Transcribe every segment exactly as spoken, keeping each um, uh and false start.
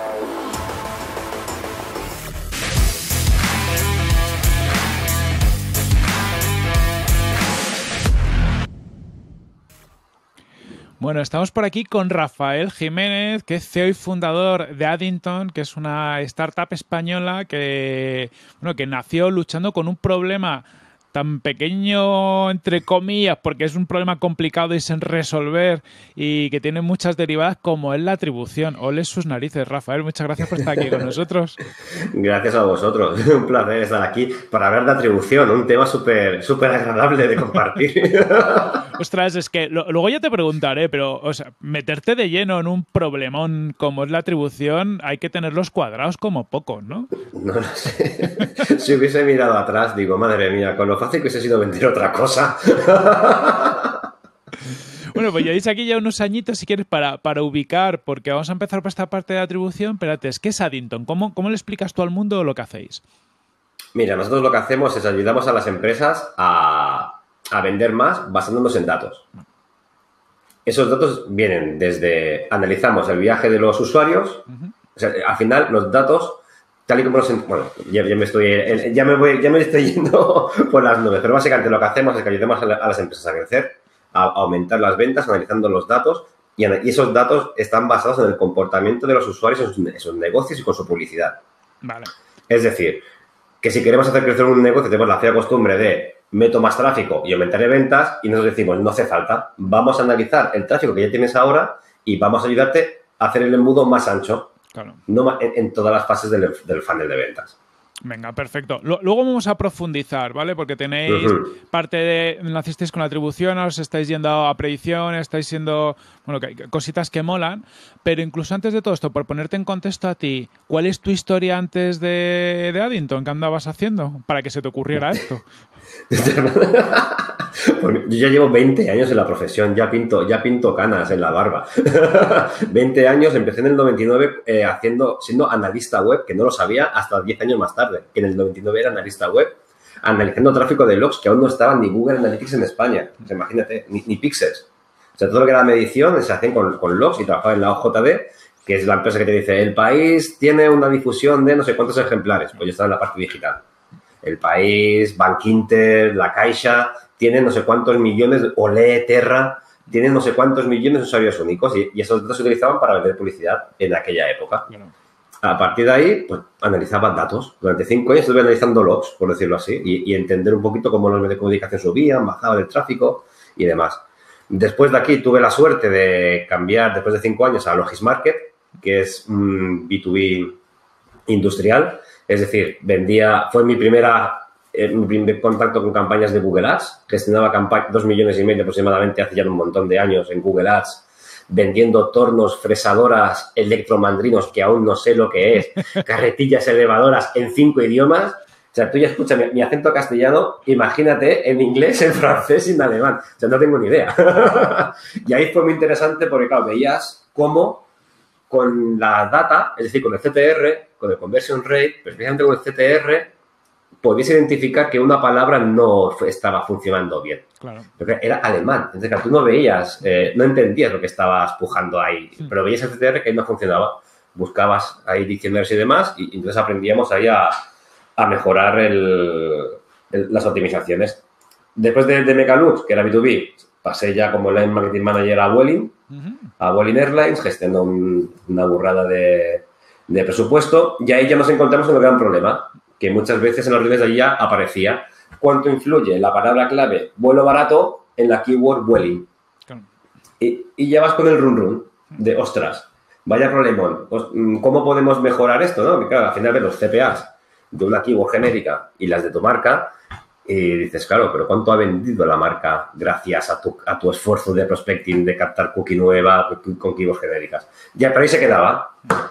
Bueno, estamos por aquí con Rafael Jiménez, que es C E O y fundador de Addington, que es una startup española que, bueno, que nació luchando con un problema tan pequeño, entre comillas, porque es un problema complicado y sin resolver y que tiene muchas derivadas, como es la atribución. Ole sus narices, Rafael. Muchas gracias por estar aquí con nosotros. Gracias a vosotros. Un placer estar aquí para hablar de atribución, un tema súper súper agradable de compartir. Ostras, es que lo, luego ya te preguntaré, pero o sea, meterte de lleno en un problemón como es la atribución, hay que tener los cuadrados como pocos, ¿no? No lo sé. Si hubiese mirado atrás, digo, madre mía, con lo fácil que hubiese sido vender otra cosa. Bueno, pues lleváis aquí ya unos añitos, si quieres, para, para ubicar, porque vamos a empezar por esta parte de atribución. Pero antes, ¿qué es Addington? ¿Cómo, cómo le explicas tú al mundo lo que hacéis? Mira, nosotros lo que hacemos es ayudamos a las empresas a, a vender más basándonos en datos. Esos datos vienen desde, analizamos el viaje de los usuarios, uh-huh. O sea, al final los datos, tal y como los, bueno, ya, ya me estoy, ya me voy, ya me estoy yendo por las nubes, pero básicamente lo que hacemos es que ayudamos a, la, a las empresas a crecer, a, a aumentar las ventas, analizando los datos, y, y esos datos están basados en el comportamiento de los usuarios en sus, en sus negocios y con su publicidad. Vale. Es decir, que si queremos hacer crecer un negocio, tenemos la fea costumbre de meto más tráfico y aumentaré ventas, y nosotros decimos, no hace falta, vamos a analizar el tráfico que ya tienes ahora y vamos a ayudarte a hacer el embudo más ancho, claro. No en, en todas las fases del, del funnel de ventas. Venga, perfecto. Luego vamos a profundizar, ¿vale? Porque tenéis uh-huh. parte de... Nacisteis con atribución, os estáis yendo a predicción, estáis siendo... Bueno, cositas que molan. Pero incluso antes de todo esto, por ponerte en contexto a ti, ¿cuál es tu historia antes de, de Addington? ¿Qué andabas haciendo para que se te ocurriera esto? Yo ya llevo veinte años en la profesión, ya pinto, ya pinto canas en la barba. veinte años, empecé en el noventa y nueve eh, haciendo, siendo analista web, que no lo sabía hasta diez años más tarde, que en el noventa y nueve era analista web, analizando tráfico de logs, que aún no estaban ni Google Analytics en España. O sea, imagínate, ni, ni Pixels. O sea, todo lo que era medición se hacían con, con logs y trabajaba en la O J D, que es la empresa que te dice, el país tiene una difusión de no sé cuántos ejemplares. Pues yo estaba en la parte digital. El País, Bankinter, La Caixa, tienen no sé cuántos millones, Olé, Terra, tienen no sé cuántos millones de usuarios únicos y, y esos datos se utilizaban para vender publicidad en aquella época. Bueno. A partir de ahí, pues, analizaban datos. Durante cinco años estuve analizando logs, por decirlo así, y, y entender un poquito cómo los medios de comunicación subían, bajaban el tráfico y demás. Después de aquí tuve la suerte de cambiar, después de cinco años, a Logismarket, que es un B dos B industrial. Es decir, vendía, fue mi primera, eh, mi primer contacto con campañas de Google Ads. Gestionaba campañas, dos millones y medio aproximadamente hace ya un montón de años en Google Ads, vendiendo tornos, fresadoras, electromandrinos, que aún no sé lo que es, carretillas elevadoras en cinco idiomas. O sea, tú ya escuchas mi, mi acento castellano, imagínate en inglés, en francés y en alemán. O sea, no tengo ni idea. Y ahí fue muy interesante porque, claro, veías cómo con la data, es decir, con el C T R, con el conversion rate, pero especialmente con el C T R, podías identificar que una palabra no estaba funcionando bien. Claro. Porque era alemán. Entonces, claro, tú no veías, eh, no entendías lo que estabas pujando ahí, sí. Pero veías el C T R que no funcionaba. Buscabas ahí diccionarios y demás, y entonces aprendíamos ahí a, a mejorar el, el, las optimizaciones. Después de, de Mecalux, que era B dos B, pasé ya como Line Marketing Manager a Vueling, uh-huh. a Vueling Airlines, gestionando un, una burrada de, de presupuesto, y ahí ya nos encontramos con un gran problema, que muchas veces en los reuniones de allí ya aparecía cuánto influye la palabra clave vuelo barato en la keyword Vueling. Uh-huh. Y, y ya vas con el run run de, ostras, vaya problemón, ¿cómo podemos mejorar esto? ¿No? Porque claro, al final ves los C P As de una keyword genérica y las de tu marca, y dices, claro, pero ¿cuánto ha vendido la marca gracias a tu, a tu esfuerzo de prospecting, de captar cookie nueva con keywords genéricas? Ya, pero ahí se quedaba.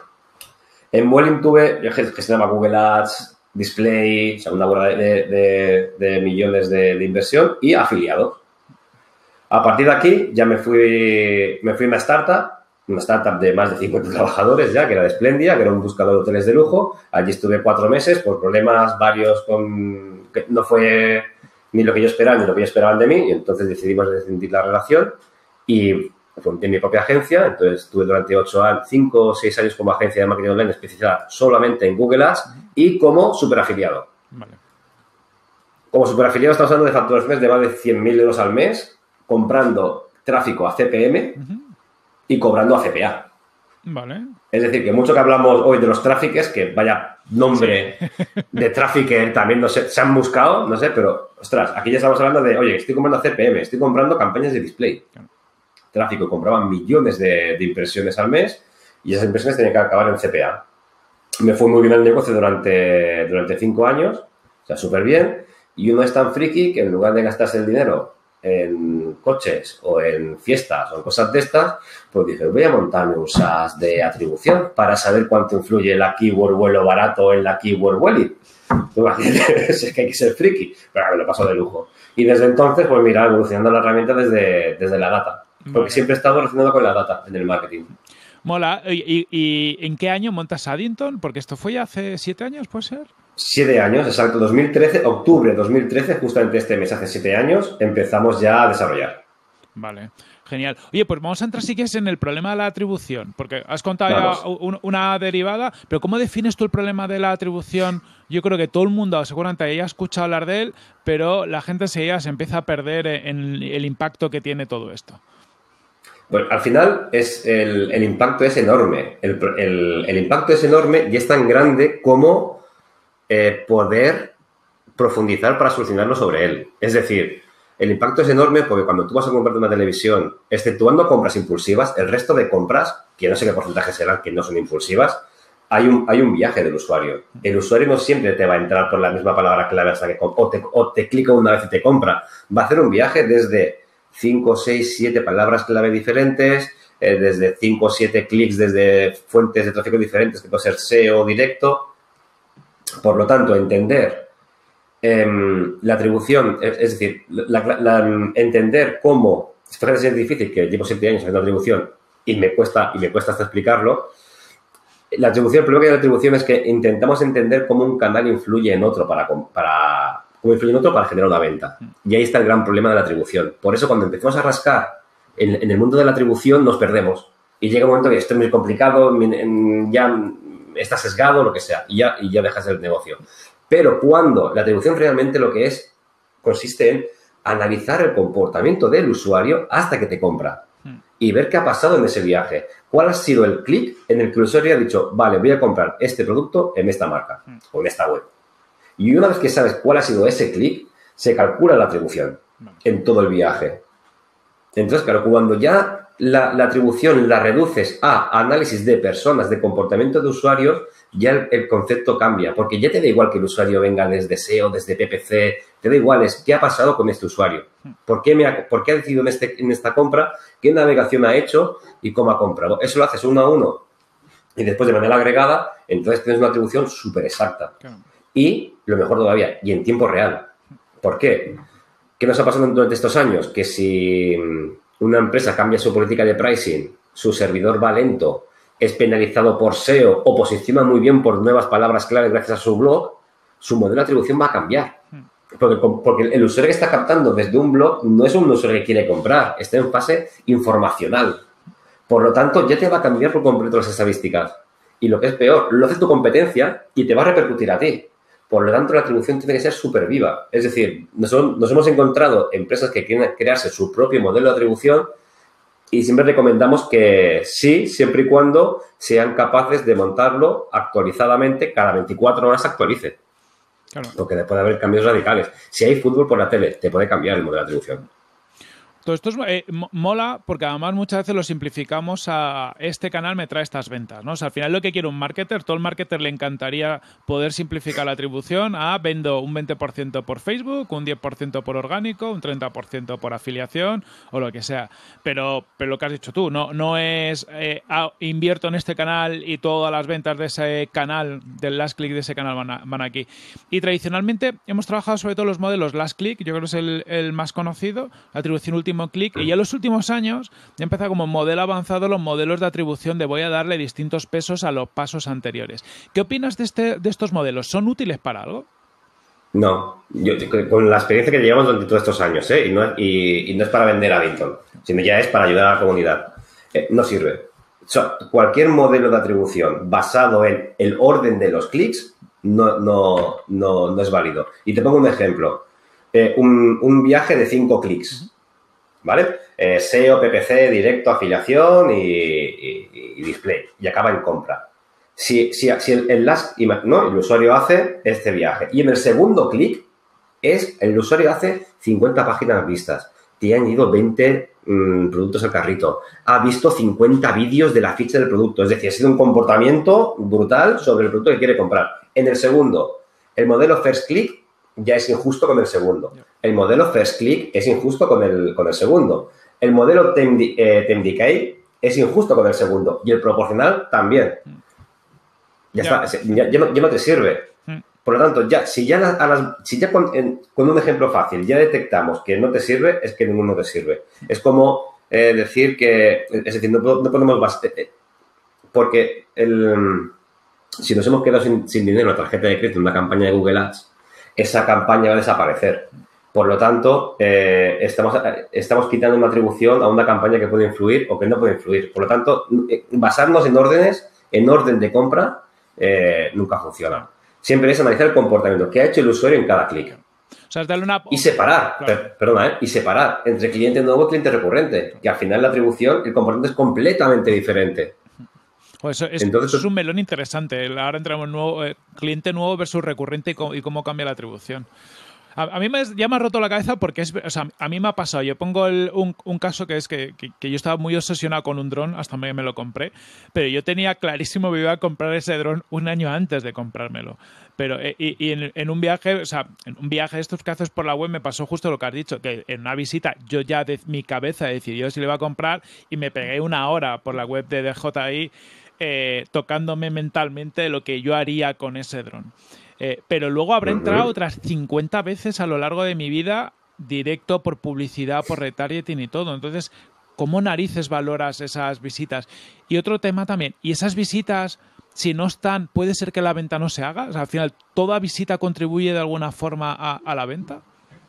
En Vueling tuve, yo gestionaba Google Ads, Display, o sea, una burrada de, de, de millones de, de inversión y afiliados. A partir de aquí ya me fui, me fui a una startup, una startup de más de cincuenta trabajadores ya, que era de Splendia, que era un buscador de hoteles de lujo. Allí estuve cuatro meses por problemas varios con... que no fue ni lo que yo esperaba ni lo que ellos esperaban de mí, y entonces decidimos rescindir la relación y Monté mi propia agencia, entonces estuve durante ocho años, cinco o seis años como agencia de marketing online especializada solamente en Google Ads y como superafiliado. Vale. Como superafiliado estamos hablando de facturaciones de más de cien mil euros al mes, comprando tráfico a C P M uh-huh. y cobrando a C P A. Vale. Es decir, que mucho que hablamos hoy de los traffickers, que vaya nombre sí. de trafficker también no sé, se han buscado, no sé, pero ostras, aquí ya estamos hablando de, oye, estoy comprando C P M, estoy comprando campañas de display. Claro. Tráfico, compraban millones de, de impresiones al mes y esas impresiones tenían que acabar en C P A. Me fue muy bien el negocio durante, durante cinco años, o sea, súper bien, y uno es tan friki que en lugar de gastarse el dinero en coches o en fiestas o en cosas de estas, pues dije, voy a montarme un SaaS de atribución para saber cuánto influye la keyword vuelo barato en la keyword welly. Es que hay que ser friki, pero me lo paso de lujo. Y desde entonces, pues mira, evolucionando la herramienta desde, desde la data, porque vale. siempre he estado relacionado con la data en el marketing. Mola. ¿Y, y, y en qué año montas Addington? Porque esto fue ya hace siete años, ¿puede ser? Siete años, exacto. dos mil trece, octubre de dos mil trece, justamente este mes, hace siete años, empezamos ya a desarrollar. Vale, genial. Oye, pues vamos a entrar sí que es en el problema de la atribución, porque has contado ya un, una derivada, pero ¿cómo defines tú el problema de la atribución? Yo creo que todo el mundo seguramente haya escuchado hablar de él, pero la gente enseguida se empieza a perder en el impacto que tiene todo esto. Bueno, al final es el, el impacto es enorme. El, el, el impacto es enorme y es tan grande como eh, poder profundizar para solucionarlo sobre él. Es decir, el impacto es enorme porque cuando tú vas a comprarte una televisión, exceptuando compras impulsivas, el resto de compras, que no sé qué porcentaje serán que no son impulsivas, hay un, hay un viaje del usuario. El usuario no siempre te va a entrar por la misma palabra clave hasta que o te, o te clica una vez y te compra. Va a hacer un viaje desde cinco, seis, siete palabras clave diferentes, eh, desde cinco o siete clics desde fuentes de tráfico diferentes, que puede ser S E O directo. Por lo tanto, entender eh, la atribución, es, es decir, la, la, la, entender cómo, esto parece ser difícil, que llevo siete años haciendo atribución y me cuesta, y me cuesta hasta explicarlo. La atribución, el problema que hay de la atribución es que intentamos entender cómo un canal influye en otro para... para como influye en otro para generar una venta. Y ahí está el gran problema de la atribución. Por eso, cuando empezamos a rascar en, en el mundo de la atribución, nos perdemos. Y llega un momento que esto es muy complicado, ya está sesgado, lo que sea, y ya, y ya dejas el negocio. Pero cuando la atribución realmente lo que es, consiste en analizar el comportamiento del usuario hasta que te compra. Y ver qué ha pasado en ese viaje. ¿Cuál ha sido el clic en el que el usuario ha dicho, vale, voy a comprar este producto en esta marca o en esta web? Y una vez que sabes cuál ha sido ese clic, se calcula la atribución en todo el viaje. Entonces, claro, cuando ya la, la atribución la reduces a análisis de personas, de comportamiento de usuarios, ya el, el concepto cambia. Porque ya te da igual que el usuario venga desde S E O, desde P P C, te da igual, es qué ha pasado con este usuario. ¿Por qué, me ha, por qué ha decidido en, este, en esta compra? ¿Qué navegación ha hecho? ¿Y cómo ha comprado? Eso lo haces uno a uno. Y después de manera agregada, entonces tienes una atribución súper exacta. Claro. Y, lo mejor todavía, y en tiempo real. ¿Por qué? ¿Qué nos ha pasado durante estos años? Que si una empresa cambia su política de pricing, su servidor va lento, es penalizado por S E O o posiciona muy bien por nuevas palabras clave gracias a su blog, su modelo de atribución va a cambiar. Porque, porque el usuario que está captando desde un blog no es un usuario que quiere comprar, está en fase informacional. Por lo tanto, ya te va a cambiar por completo las estadísticas. Y lo que es peor, lo hace tu competencia y te va a repercutir a ti. Por lo tanto, la atribución tiene que ser súper viva. Es decir, nos, nos hemos encontrado empresas que quieren crearse su propio modelo de atribución y siempre recomendamos que sí, siempre y cuando sean capaces de montarlo actualizadamente, cada veinticuatro horas actualice. Claro. Porque puede haber cambios radicales. Si hay fútbol por la tele, te puede cambiar el modelo de atribución. Todo esto es, eh, mola porque además muchas veces lo simplificamos a este canal me trae estas ventas, ¿no? O sea, al final lo que quiere un marketer, todo el marketer le encantaría poder simplificar la atribución a vendo un veinte por ciento por Facebook, un diez por ciento por orgánico, un treinta por ciento por afiliación o lo que sea. Pero, pero lo que has dicho tú, no, no es eh, ah, invierto en este canal y todas las ventas de ese canal, del last click de ese canal van, a, van aquí. Y tradicionalmente hemos trabajado sobre todo los modelos last click, yo creo que es el, el más conocido, la atribución última clic, y ya en los últimos años ya empezado como modelo avanzado los modelos de atribución de voy a darle distintos pesos a los pasos anteriores. ¿Qué opinas de, este, de estos modelos? ¿Son útiles para algo? No, yo, con la experiencia que llevamos durante todos estos años, ¿eh? y, no, y, y no es para vender a Addington, sino ya es para ayudar a la comunidad. Eh, no sirve. O sea, cualquier modelo de atribución basado en el orden de los clics no, no, no, no es válido. Y te pongo un ejemplo. Eh, un, un viaje de cinco clics, ¿vale? Eh, S E O, P P C, directo, afiliación y, y, y display. Y acaba en compra. Si, si, si el, el, last, ¿no? el usuario hace este viaje y en el segundo clic es el usuario hace cincuenta páginas vistas, te han ido veinte mmm, productos al carrito, ha visto cincuenta vídeos de la ficha del producto, es decir, ha sido un comportamiento brutal sobre el producto que quiere comprar. En el segundo, el modelo first click ya es injusto con el segundo. El modelo first click es injusto con el, con el segundo. El modelo time, eh, time decay es injusto con el segundo y el proporcional también. Ya, ya está, ya, ya, no, ya no te sirve. Por lo tanto, ya, si ya, a las, si ya con, en, con un ejemplo fácil ya detectamos que no te sirve, es que ninguno te sirve. Es como eh, decir que, es decir, no, no podemos bastar, eh, porque el, si nos hemos quedado sin, sin dinero en la tarjeta de crédito en una campaña de Google Ads, esa campaña va a desaparecer. Por lo tanto, eh, estamos, estamos quitando una atribución a una campaña que puede influir o que no puede influir. Por lo tanto, basarnos en órdenes, en orden de compra, Eh, nunca funciona. Siempre es analizar el comportamiento que ha hecho el usuario en cada clic. O sea, es darle una... Y separar, claro. per, perdona, ¿eh? y separar entre cliente nuevo y cliente recurrente, que al final la atribución, el comportamiento es completamente diferente. Pues eso es, Entonces, es un melón interesante. Ahora entramos en nuevo, eh, cliente nuevo versus recurrente y cómo, y cómo cambia la atribución. A, a mí me, ya me ha roto la cabeza porque es, o sea, a mí me ha pasado. Yo pongo el, un, un caso que es que, que, que yo estaba muy obsesionado con un dron hasta que me lo compré, pero yo tenía clarísimo que iba a comprar ese dron un año antes de comprármelo. Pero y, y en, en un viaje, o sea, en un viaje de estos que haces por la web me pasó justo lo que has dicho, que en una visita yo ya de mi cabeza decidió si le iba a comprar y me pegué una hora por la web de D J I eh, tocándome mentalmente lo que yo haría con ese dron. Eh, pero luego habré entrado otras cincuenta veces a lo largo de mi vida directo por publicidad, por retargeting y todo. Entonces, ¿cómo narices valoras esas visitas? Y otro tema también, ¿y esas visitas, si no están, puede ser que la venta no se haga? O sea, al final, ¿toda visita contribuye de alguna forma a, a la venta?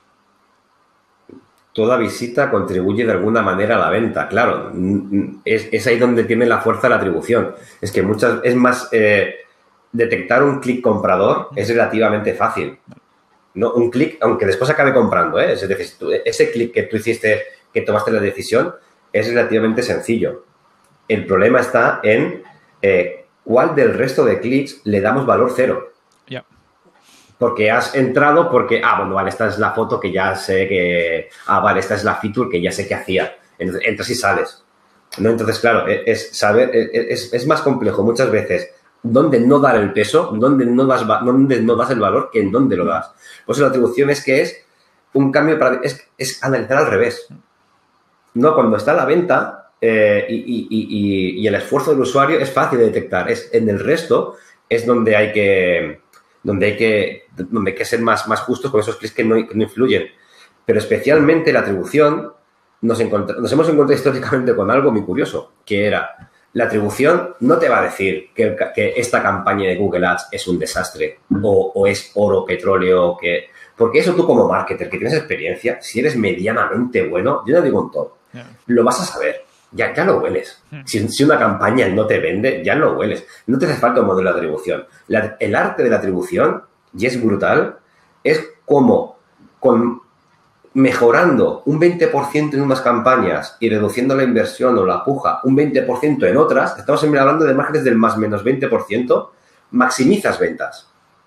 Toda visita contribuye de alguna manera a la venta, claro. Es, es ahí donde tiene la fuerza la atribución. Es que muchas, es más... Eh, detectar un clic comprador es relativamente fácil. No, un clic, aunque después acabe comprando, ¿eh? Es decir, tú, ese clic que tú hiciste, que tomaste la decisión, es relativamente sencillo. El problema está en eh, cuál del resto de clics le damos valor cero. Yeah. Porque has entrado porque, ah, bueno, vale, esta es la foto que ya sé que... Ah, vale, esta es la feature que ya sé que hacía. Entonces, entras y sales. ¿No? Entonces, claro, es saber... Es, es más complejo muchas veces dónde no dar el peso, dónde no das, dónde no das el valor, que en dónde lo das. Pues la atribución es que es un cambio para... Es, es analizar al revés. No, cuando está a la venta eh, y, y, y, y el esfuerzo del usuario es fácil de detectar. Es, en el resto es donde hay que, donde hay que, donde hay que ser más, más justos con esos clics que no, que no influyen. Pero especialmente la atribución, nos, nos hemos encontrado históricamente con algo muy curioso, que era... La atribución no te va a decir que, que esta campaña de Google Ads es un desastre o, o es oro, petróleo, que... Porque eso tú como marketer que tienes experiencia, si eres medianamente bueno, yo no digo un top, yeah. lo vas a saber, ya, ya lo hueles. Yeah. Si, si una campaña no te vende, ya lo hueles. No te hace falta un modelo de atribución. La, el arte de la atribución, y es brutal, es como con... mejorando un veinte por ciento en unas campañas y reduciendo la inversión o la puja un veinte por ciento en otras, estamos siempre hablando de márgenes del más menos veinte por ciento, maximizas ventas.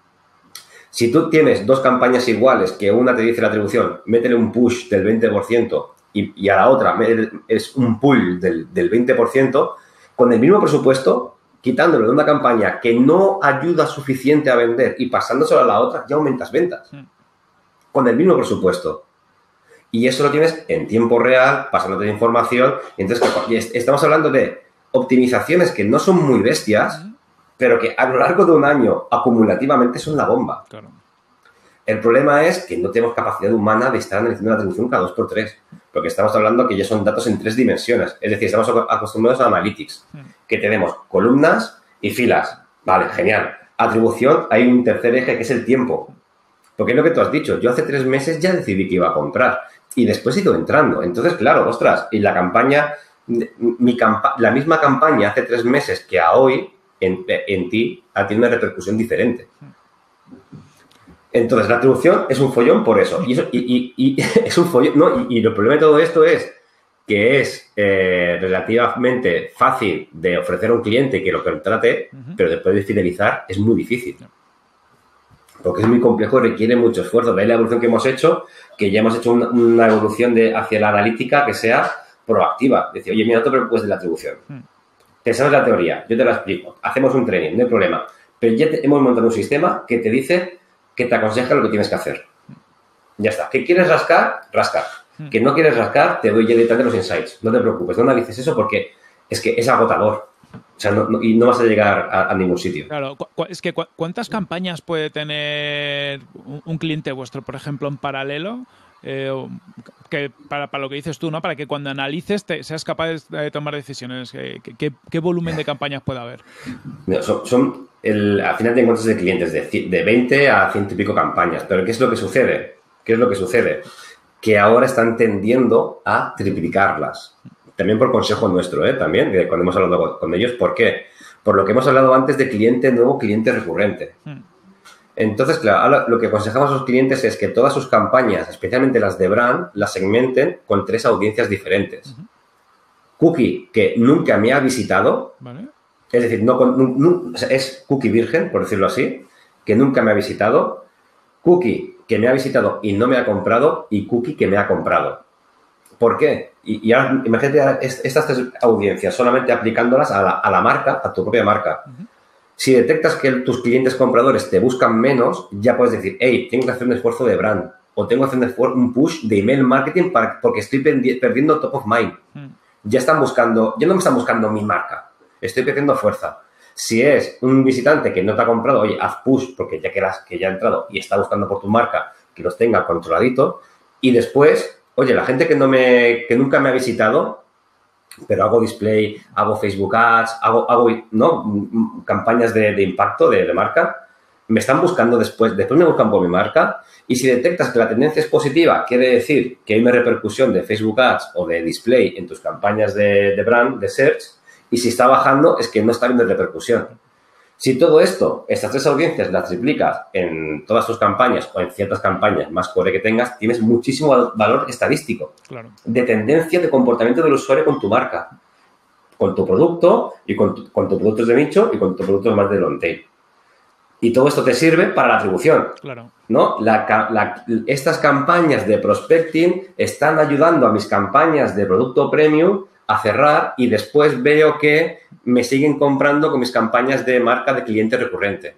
Si tú tienes dos campañas iguales, que una te dice la atribución, métele un push del veinte por ciento y, y a la otra es un pull del, del veinte por ciento, con el mismo presupuesto, quitándolo de una campaña que no ayuda suficiente a vender y pasándoselo a la otra, ya aumentas ventas. Con el mismo presupuesto. Y eso lo tienes en tiempo real, pasándote información. Entonces, estamos hablando de optimizaciones que no son muy bestias, uh-huh. pero que a lo largo de un año, acumulativamente, son la bomba. Claro. El problema es que no tenemos capacidad humana de estar analizando la atribución cada dos por tres. Porque estamos hablando que ya son datos en tres dimensiones. Es decir, estamos acostumbrados a Analytics, uh-huh. que tenemos columnas y filas. Vale, genial. Atribución, hay un tercer eje que es el tiempo. Porque es lo que tú has dicho. Yo hace tres meses ya decidí que iba a comprar y después he ido entrando. Entonces, claro, ostras, y la campaña, mi campa la misma campaña hace tres meses que a hoy en, en ti tiene una repercusión diferente. Entonces, la atribución es un follón por eso. Y, eso, y, y, y es un follón, ¿no? Y, y el problema de todo esto es que es eh, relativamente fácil de ofrecer a un cliente que lo contrate, uh-huh. pero después de fidelizar es muy difícil. Porque es muy complejo y requiere mucho esfuerzo. Veis la evolución que hemos hecho, que ya hemos hecho una, una evolución de, hacia la analítica que sea proactiva. Decir, oye, mira, no te preocupes de la atribución. Uh-huh. Pensamos la teoría, yo te la explico. Hacemos un training, no hay problema. Pero ya te, hemos montado un sistema que te dice, que te aconseja lo que tienes que hacer. Ya está. ¿Que quieres rascar? Rascar. Que no quieres rascar, te doy ya directamente los insights. No te preocupes, no analices eso porque es que es agotador. O sea, no, no, y no vas a llegar a, a ningún sitio. Claro, es que cu ¿cuántas campañas puede tener un, un cliente vuestro, por ejemplo, en paralelo? Eh, que para, para lo que dices tú, ¿no? Para que cuando analices te, seas capaz de tomar decisiones. ¿Qué, qué, qué volumen de campañas puede haber? Son, son el, al final te encuentras de clientes de, de veinte a ciento y pico campañas. Pero ¿qué es lo que sucede? ¿Qué es lo que sucede? Que ahora están tendiendo a triplicarlas. También por consejo nuestro, ¿eh? También, de cuando hemos hablado con ellos. ¿Por qué? Por lo que hemos hablado antes de cliente nuevo, cliente recurrente. Hmm. Entonces, claro, ahora lo que aconsejamos a los clientes es que todas sus campañas, especialmente las de brand, las segmenten con tres audiencias diferentes. Uh-huh. Cookie, que nunca me ha visitado, ¿vale? Es decir, no, no, no, es cookie virgen, por decirlo así, que nunca me ha visitado. Cookie, que me ha visitado y no me ha comprado, y cookie, que me ha comprado. ¿Por qué? Y, y ahora, imagínate estas tres audiencias solamente aplicándolas a la, a la marca, a tu propia marca. Uh-huh. Si detectas que tus clientes compradores te buscan menos, ya puedes decir, hey, tengo que hacer un esfuerzo de brand o tengo que hacer un, esfuerzo, un push de email marketing para, porque estoy perdiendo top of mind. Mm. Ya están buscando, ya no me están buscando mi marca, estoy perdiendo fuerza. Si es un visitante que no te ha comprado, oye, haz push porque ya que, las, que ya ha entrado y está buscando por tu marca, que los tenga controladito. Y después, oye, la gente que, no me, que nunca me ha visitado, pero hago display, hago Facebook Ads, hago, hago ¿no? campañas de, de impacto de, de marca, me están buscando después, después me buscan por mi marca y si detectas que la tendencia es positiva, quiere decir que hay una repercusión de Facebook Ads o de display en tus campañas de, de brand, de search, y si está bajando es que no está habiendo repercusión. Si todo esto, estas tres audiencias las triplicas en todas tus campañas o en ciertas campañas más core que tengas, tienes muchísimo valor estadístico. Claro. De tendencia de comportamiento del usuario con tu marca, con tu producto y con, tu, con tus productos de nicho y con tus productos más de long tail. Y todo esto te sirve para la atribución. Claro. ¿No? La, la, estas campañas de prospecting están ayudando a mis campañas de producto premium a cerrar y después veo que me siguen comprando con mis campañas de marca de cliente recurrente.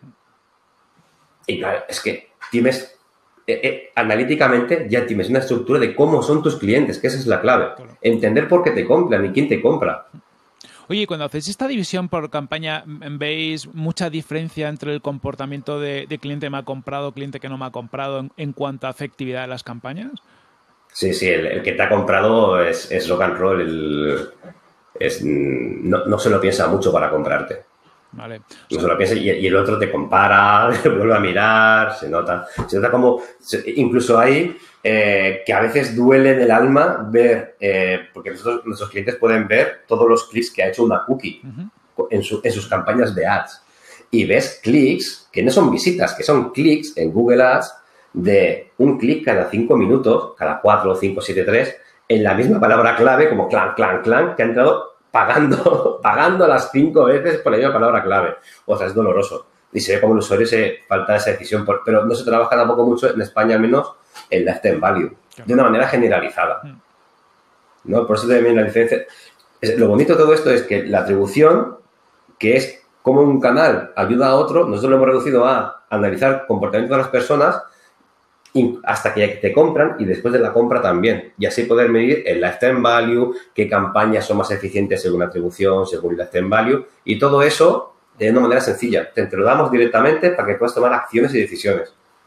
Y claro, es que tienes, eh, eh, analíticamente ya tienes una estructura de cómo son tus clientes, que esa es la clave. Claro. Entender por qué te compran y quién te compra. Oye, cuando hacéis esta división por campaña, ¿veis mucha diferencia entre el comportamiento de, de cliente que me ha comprado, cliente que no me ha comprado en, en cuanto a efectividad de las campañas? Sí, sí, el, el que te ha comprado es, es rock and roll, el, es, no, no se lo piensa mucho para comprarte. Vale. No se lo piensa y, y el otro te compara, te vuelve a mirar, se nota. Se nota como, incluso hay eh, que a veces duele en el alma ver, eh, porque nosotros, nuestros clientes pueden ver todos los clics que ha hecho una cookie uh-huh. en, su, en sus campañas de ads. Y ves clics que no son visitas, que son clics en Google Ads de un clic cada cinco minutos, cada cuatro, cinco, siete, tres, en la misma palabra clave, como clan, clan, clan, que ha entrado pagando, pagando las cinco veces por la misma palabra clave. O sea, es doloroso. Y se ve como el usuario se falta esa decisión. Por, pero no se trabaja tampoco mucho, en España al menos, el lifetime value, de una manera generalizada. ¿No? Por eso también la diferencia... Es, lo bonito de todo esto es que la atribución, que es como un canal ayuda a otro, nosotros lo hemos reducido a analizar comportamiento de las personas hasta que te compran y después de la compra también. Y así poder medir el lifetime value, qué campañas son más eficientes según atribución, según el lifetime value. Y todo eso de una manera sencilla. Te, te lo damos directamente para que puedas tomar acciones y decisiones.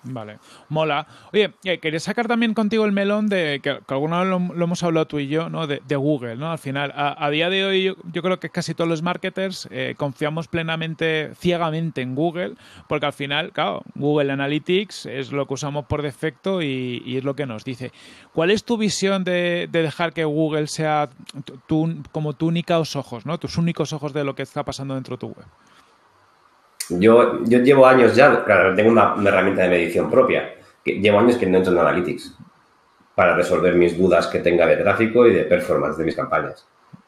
Vale, mola. Oye, eh, quería sacar también contigo el melón de que, que alguna vez lo, lo hemos hablado tú y yo, ¿no? De, de Google, ¿no? Al final, a, a día de hoy yo, yo creo que casi todos los marketers eh, confiamos plenamente, ciegamente en Google, porque al final, claro, Google Analytics es lo que usamos por defecto y, y es lo que nos dice. ¿Cuál es tu visión de, de dejar que Google sea tu, tu, como tus únicos ojos, ¿no? Tus únicos ojos de lo que está pasando dentro de tu web? Yo, yo llevo años ya, claro, tengo una, una herramienta de medición propia, que llevo años que no entro en Analytics para resolver mis dudas que tenga de tráfico y de performance de mis campañas.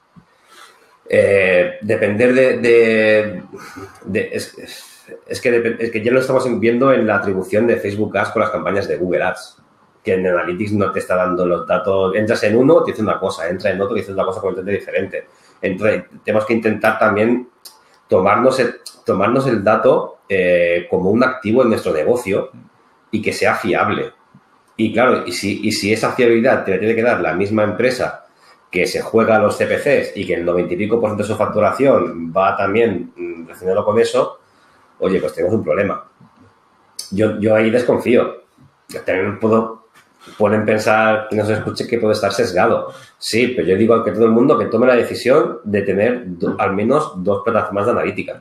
Eh, depender de... de, de es, es, que dep es que ya lo estamos viendo en la atribución de Facebook Ads con las campañas de Google Ads, que en Analytics no te está dando los datos. Entras en uno, te dice una cosa, entras en otro, te dice una cosa completamente diferente. Entonces, tenemos que intentar también tomarnos el, tomarnos el dato eh, como un activo en nuestro negocio y que sea fiable. Y claro, y si, y si esa fiabilidad te la tiene que dar la misma empresa que se juega a los C P Cs y que el noventa y pico por ciento de su facturación va también relacionado con eso, oye, pues tenemos un problema. Yo, yo ahí desconfío. También puedo... Pueden pensar que no se escuche que puede estar sesgado. Sí, pero yo digo que todo el mundo que tome la decisión de tener do, al menos dos plataformas de analítica.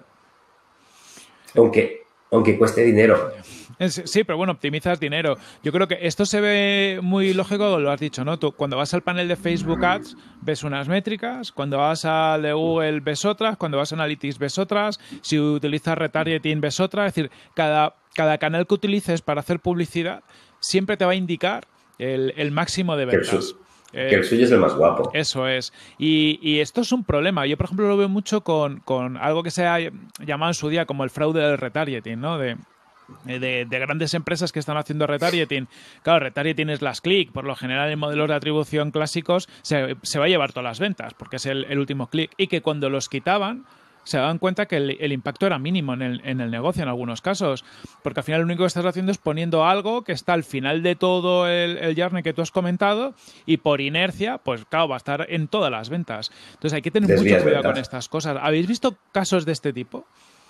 Aunque, aunque cueste dinero. Sí, pero bueno, optimizas dinero. Yo creo que esto se ve muy lógico, lo has dicho, ¿no? Tú cuando vas al panel de Facebook Ads ves unas métricas, cuando vas al de Google ves otras, cuando vas a Analytics ves otras, si utilizas retargeting ves otras. Es decir, cada, cada canal que utilices para hacer publicidad siempre te va a indicar el, el máximo de ventas. Que el, su eh, que el suyo es el más guapo. Eso es. Y, y esto es un problema. Yo, por ejemplo, lo veo mucho con, con algo que se ha llamado en su día como el fraude del retargeting, ¿no? De... De, de grandes empresas que están haciendo retargeting. Claro, retargeting es las click. Por lo general, en modelos de atribución clásicos se, se va a llevar todas las ventas porque es el, el último click. Y que cuando los quitaban, se daban cuenta que el, el impacto era mínimo en el, en el negocio en algunos casos. Porque al final lo único que estás haciendo es poniendo algo que está al final de todo el, el journey que tú has comentado y por inercia, pues claro, va a estar en todas las ventas. Entonces hay que tener Desvías mucho cuidado ventas. Con estas cosas. ¿Habéis visto casos de este tipo?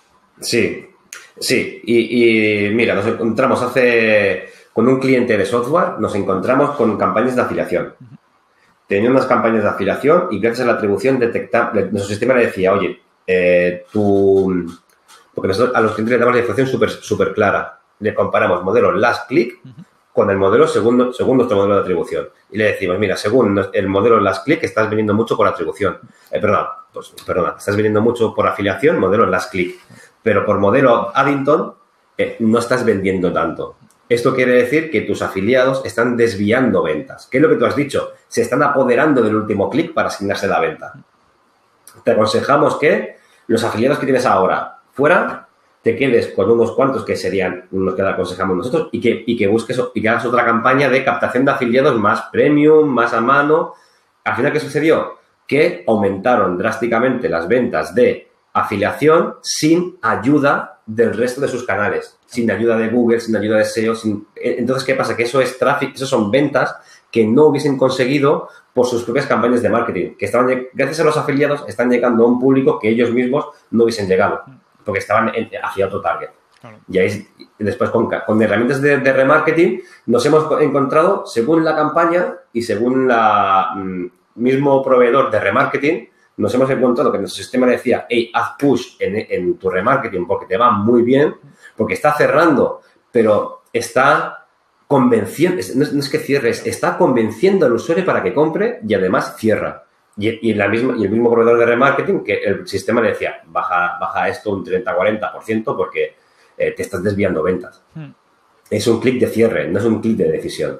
Sí. Sí, y, y mira, nos encontramos hace con un cliente de software, nos encontramos con campañas de afiliación. Uh-huh. Tenía unas campañas de afiliación y gracias a la atribución detectar, nuestro sistema le decía, oye, eh, tú, porque nosotros a los clientes le damos la información súper super clara. Le comparamos modelo last click uh-huh. con el modelo segundo, según nuestro modelo de atribución. Y le decimos, mira, según el modelo last click estás vendiendo mucho por atribución. Eh, perdón, pues, perdona, estás vendiendo mucho por afiliación, modelo last click. Pero por modelo Addington eh, no estás vendiendo tanto. Esto quiere decir que tus afiliados están desviando ventas. ¿Qué es lo que tú has dicho? Se están apoderando del último clic para asignarse la venta. Te aconsejamos que los afiliados que tienes ahora fuera, te quedes con unos cuantos que serían los que te aconsejamos nosotros y que, y que busques y que hagas otra campaña de captación de afiliados más premium, más a mano. Al final, ¿qué sucedió? Que aumentaron drásticamente las ventas de afiliación sin ayuda del resto de sus canales, sin ayuda de Google, sin ayuda de S E O. Sin... Entonces, ¿qué pasa? Que eso es tráfico, eso son ventas que no hubiesen conseguido por sus propias campañas de marketing, que estaban, gracias a los afiliados, están llegando a un público que ellos mismos no hubiesen llegado, porque estaban en, hacia otro target. Claro. Y ahí, después, con, con herramientas de, de remarketing, nos hemos encontrado, según la campaña y según la mm, mismo proveedor de remarketing, nos hemos encontrado que nuestro sistema decía, hey, haz push en, en tu remarketing porque te va muy bien, porque está cerrando, pero está convenciendo, no es, no es que cierres, está convenciendo al usuario para que compre y además cierra. Y, y, la misma, y el mismo proveedor de remarketing que el sistema le decía, baja, baja esto un treinta a cuarenta por ciento porque eh, te estás desviando ventas. Hmm. Es un clic de cierre, no es un clic de decisión.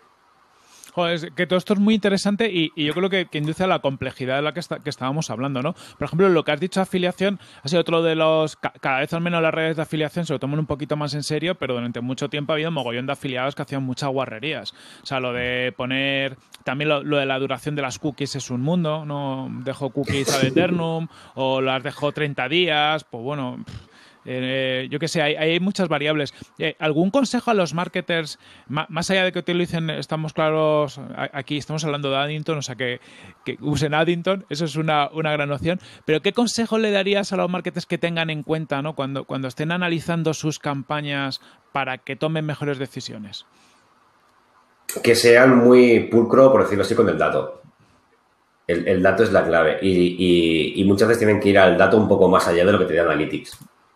Joder, es que todo esto es muy interesante y, y yo creo que, que induce a la complejidad de la que, está, que estábamos hablando, ¿no? Por ejemplo, lo que has dicho de afiliación ha sido otro de los... Cada vez al menos las redes de afiliación se lo toman un poquito más en serio, pero durante mucho tiempo ha habido un mogollón de afiliados que hacían muchas guarrerías. O sea, lo de poner... También lo, lo de la duración de las cookies es un mundo, ¿no? Dejo cookies ad eternum o las dejo treinta días, pues bueno... Eh, yo qué sé, hay, hay muchas variables. Eh, ¿Algún consejo a los marketers, ma, más allá de que utilicen, estamos claros, a, aquí estamos hablando de Addington, o sea, que, que usen Addington, eso es una, una gran opción, pero ¿qué consejo le darías a los marketers que tengan en cuenta, ¿no? cuando, cuando estén analizando sus campañas para que tomen mejores decisiones? Que sean muy pulcro, por decirlo así, con el dato. El, el dato es la clave y, y, y muchas veces tienen que ir al dato un poco más allá de lo que te da Analytics.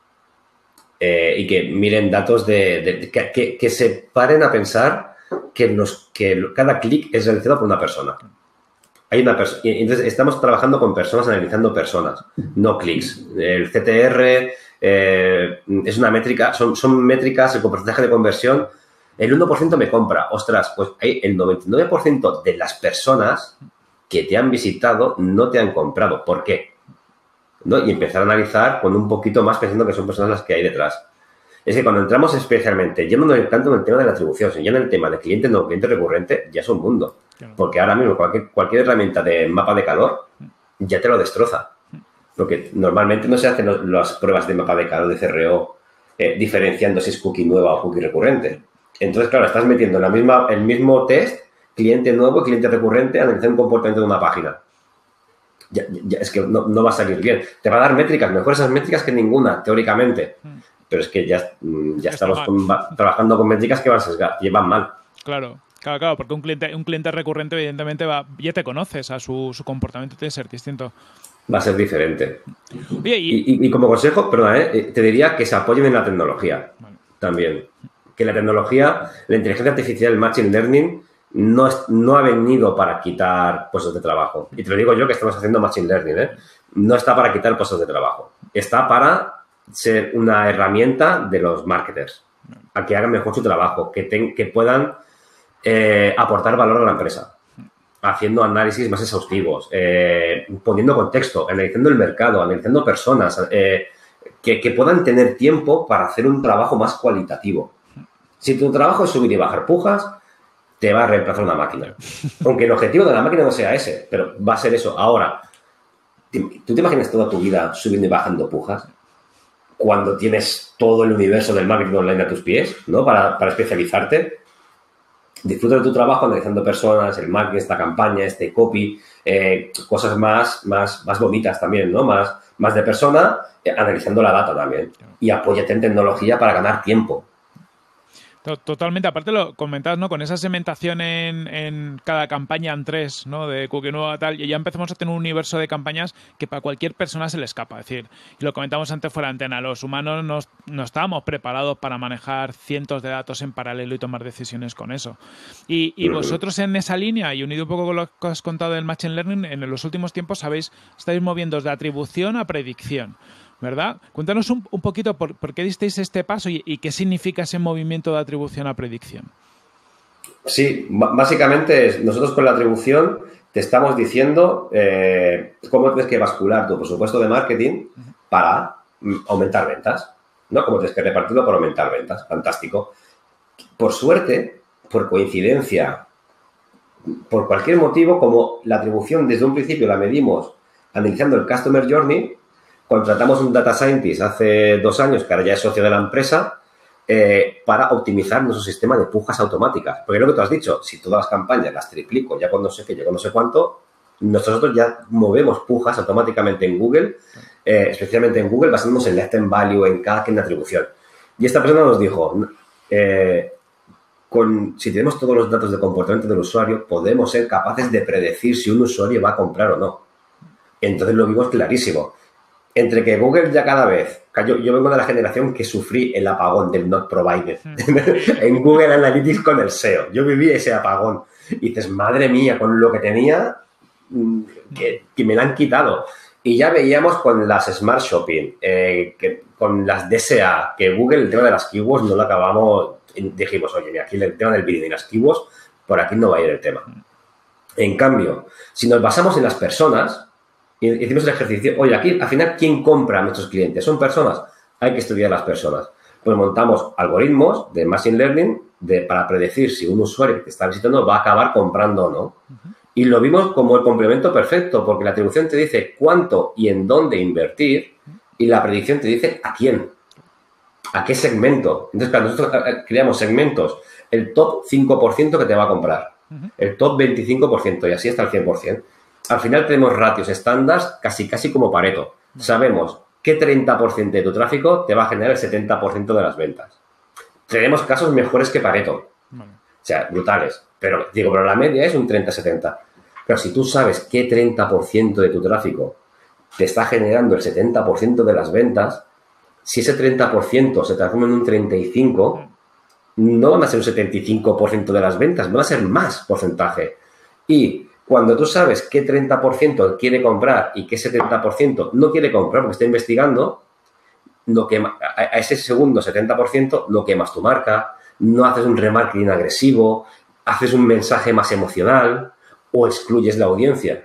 Eh, y que miren datos de... de, de que, que, que se paren a pensar que, los, que cada clic es realizado por una persona. Hay una persona... Entonces, estamos trabajando con personas, analizando personas, no clics. El C T R eh, es una métrica, son, son métricas, el porcentaje de conversión. El uno por ciento me compra. Ostras, pues hay el noventa y nueve por ciento de las personas que te han visitado no te han comprado. ¿Por qué? ¿No? Y empezar a analizar con un poquito más pensando que son personas las que hay detrás. Es que cuando entramos especialmente, ya no tanto en el tema de la atribución, sino ya en el tema de cliente no cliente recurrente, ya es un mundo. Claro. Porque ahora mismo cualquier, cualquier herramienta de mapa de calor ya te lo destroza. Porque normalmente no se hacen las pruebas de mapa de calor de C R O eh, diferenciando si es cookie nueva o cookie recurrente. Entonces, claro, estás metiendo en la misma, el mismo test, cliente nuevo, cliente recurrente, analizando un comportamiento de una página. Ya, ya, es que no, no va a salir bien. Te va a dar métricas, mejor esas métricas que ninguna, teóricamente. Mm. Pero es que ya, ya estamos con, trabajando con métricas que van a sesgar, que van mal. Claro, claro, claro, porque un cliente, un cliente recurrente, evidentemente, va, ya te conoces, a su, su comportamiento tiene que ser distinto. Va a ser diferente. Oye, y... Y, y, y como consejo, perdona, ¿eh? te diría que se apoyen en la tecnología. Vale. También. Que la tecnología, la inteligencia artificial, el machine learning, no, es, no ha venido para quitar puestos de trabajo. Y te lo digo yo que estamos haciendo machine learning, ¿eh? No está para quitar puestos de trabajo. Está para ser una herramienta de los marketers. A que hagan mejor su trabajo, que, ten, que puedan eh, aportar valor a la empresa. Haciendo análisis más exhaustivos, eh, poniendo contexto, analizando el mercado, analizando personas, eh, que, que puedan tener tiempo para hacer un trabajo más cualitativo. Si tu trabajo es subir y bajar pujas, te va a reemplazar una máquina. Aunque el objetivo de la máquina no sea ese, pero va a ser eso. Ahora, ¿tú te imaginas toda tu vida subiendo y bajando pujas? Cuando tienes todo el universo del marketing online a tus pies, ¿no? Para, para especializarte. Disfruta de tu trabajo analizando personas, el marketing, esta campaña, este copy, eh, cosas más, más, más bonitas también, ¿no? Más, más de persona, eh, analizando la data también. Y apóyate en tecnología para ganar tiempo. Totalmente, aparte lo comentabas, ¿no? Con esa segmentación en, en cada campaña en tres, ¿no? De cookie nueva tal, y ya empezamos a tener un universo de campañas que para cualquier persona se le escapa. Es decir, y lo comentamos antes fuera de antena, los humanos no, no estábamos preparados para manejar cientos de datos en paralelo y tomar decisiones con eso. Y, y vosotros en esa línea, y unido un poco con lo que has contado del Machine Learning, en los últimos tiempos sabéis, estáis moviendo de atribución a predicción, ¿verdad? Cuéntanos un, un poquito por, por qué disteis este paso y, y qué significa ese movimiento de atribución a predicción. Sí, básicamente es, nosotros con la atribución te estamos diciendo eh, cómo tienes que bascular tu presupuesto de marketing uh-huh. para aumentar ventas, ¿no? Cómo tienes que repartirlo para aumentar ventas. Fantástico. Por suerte, por coincidencia, por cualquier motivo, como la atribución desde un principio la medimos analizando el Customer Journey, contratamos un Data Scientist hace dos años, que ahora ya es socio de la empresa, eh, para optimizar nuestro sistema de pujas automáticas. Porque lo que tú has dicho, si todas las campañas las triplico ya cuando sé qué, ya cuando sé cuánto, nosotros ya movemos pujas automáticamente en Google, eh, especialmente en Google, basándonos en lifetime value, en cada en atribución. Y esta persona nos dijo, eh, con, si tenemos todos los datos de comportamiento del usuario, podemos ser capaces de predecir si un usuario va a comprar o no. Entonces lo vimos clarísimo. Entre que Google ya cada vez... Yo, yo vengo de la generación que sufrí el apagón del not provided en Google Analytics con el S E O. Yo viví ese apagón. Y dices, madre mía, con lo que tenía, que, que me la han quitado. Y ya veíamos con las Smart Shopping, eh, que, con las D S A, que Google, el tema de las keywords, no lo acabamos... Dijimos, oye, mira, aquí el tema del vídeo y las keywords, por aquí no va a ir el tema. En cambio, si nos basamos en las personas... Y hicimos el ejercicio, oye, aquí al final, ¿quién compra a nuestros clientes? ¿Son personas? Hay que estudiar las personas. Pues montamos algoritmos de Machine Learning de, para predecir si un usuario que te está visitando va a acabar comprando o no. Uh-huh. Y lo vimos como el complemento perfecto, porque la atribución te dice cuánto y en dónde invertir y la predicción te dice a quién. ¿A qué segmento? Entonces, claro, nosotros creamos segmentos. El top cinco por ciento que te va a comprar. Uh-huh. El top veinticinco por ciento y así hasta el cien por ciento. Al final tenemos ratios estándar casi casi como Pareto. Uh-huh. Sabemos qué treinta por ciento de tu tráfico te va a generar el setenta por ciento de las ventas. Tenemos casos mejores que Pareto. Uh-huh. O sea, brutales. Pero digo, pero la media es un treinta setenta. Pero si tú sabes qué treinta por ciento de tu tráfico te está generando el setenta por ciento de las ventas, si ese treinta por ciento se transforma en un treinta y cinco por ciento, no van a ser un setenta y cinco por ciento de las ventas, van a ser más porcentaje. Y cuando tú sabes qué treinta por ciento quiere comprar y qué setenta por ciento no quiere comprar porque está investigando, lo que, a ese segundo setenta por ciento no quemas tu marca, no haces un remarketing agresivo, haces un mensaje más emocional o excluyes la audiencia.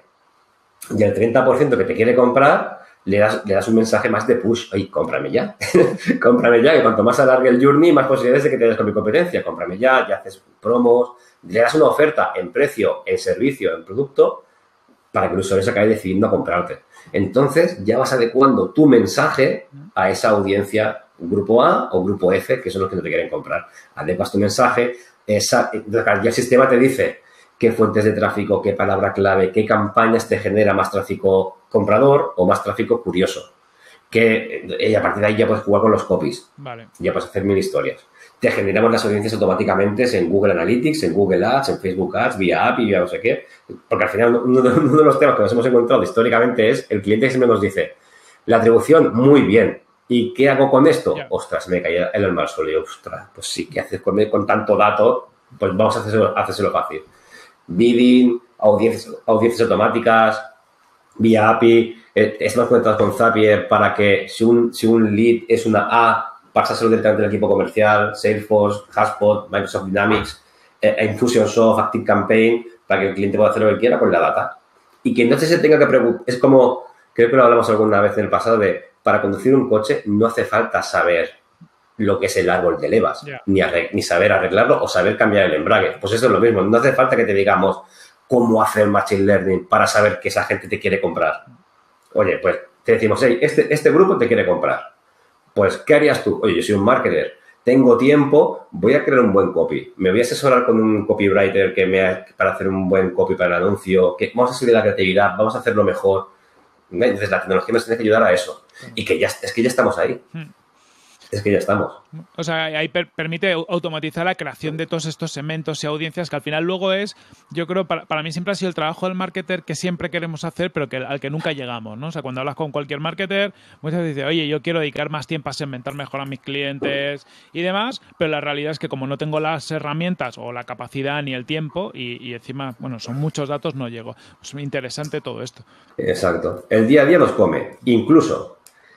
Y el treinta por ciento que te quiere comprar, le das, le das un mensaje más de push. Oye, cómprame ya. Cómprame ya, que cuanto más alargue el journey, más posibilidades de que te des con mi competencia. Cómprame ya, ya haces promos, le das una oferta en precio, en servicio, en producto, para que el usuario se acabe decidiendo a comprarte. Entonces, ya vas adecuando tu mensaje a esa audiencia grupo A o grupo F, que son los que no te quieren comprar. Adecuas tu mensaje, esa, ya el sistema te dice qué fuentes de tráfico, qué palabra clave, qué campañas te genera más tráfico comprador o más tráfico curioso. Que, y a partir de ahí ya puedes jugar con los copies. Vale. Ya puedes hacer mil historias. Te generamos las audiencias automáticamente en Google Analytics, en Google Ads, en Facebook Ads, vía A P I, vía no sé qué. Porque al final uno de, uno de los temas que nos hemos encontrado históricamente es el cliente que siempre nos dice la atribución, muy bien. ¿Y qué hago con esto? Yeah. Ostras, me caí el alma al suelo. Y yo, ostras, pues sí, ¿qué haces con, con tanto dato? Pues vamos a hacérselo, a hacérselo fácil. Bidding, audiencias, audiencias automáticas, vía A P I, eh, estamos conectados con Zapier para que si un, si un lead es una A, pasárselo directamente al equipo comercial, Salesforce, HubSpot, Microsoft Dynamics, eh, Infusionsoft, ActiveCampaign, para que el cliente pueda hacer lo que quiera con la data. Y que no se tenga que preocupar, es como, creo que lo hablamos alguna vez en el pasado, de para conducir un coche no hace falta saber lo que es el árbol de levas, yeah. ni, arregl- ni saber arreglarlo o saber cambiar el embrague. Pues eso es lo mismo. No hace falta que te digamos cómo hacer Machine Learning para saber que esa gente te quiere comprar. Oye, pues te decimos, hey, este, este grupo te quiere comprar. Pues, ¿qué harías tú? Oye, yo soy un marketer, tengo tiempo, voy a crear un buen copy. Me voy a asesorar con un copywriter que me ha, para hacer un buen copy para el anuncio. Que vamos a subir la creatividad, vamos a hacerlo mejor. Entonces, la tecnología nos tiene que ayudar a eso. Y que ya, es que ya estamos ahí. Hmm. Es que ya estamos. O sea, ahí per- permite automatizar la creación de todos estos segmentos y audiencias que al final luego es, yo creo, para, para mí siempre ha sido el trabajo del marketer que siempre queremos hacer, pero que, al que nunca llegamos, ¿no? O sea, cuando hablas con cualquier marketer, muchas veces dices, oye, yo quiero dedicar más tiempo a segmentar mejor a mis clientes y demás, pero la realidad es que como no tengo las herramientas o la capacidad ni el tiempo y, y encima, bueno, son muchos datos, no llego. Es muy interesante todo esto. Exacto. El día a día nos come. Incluso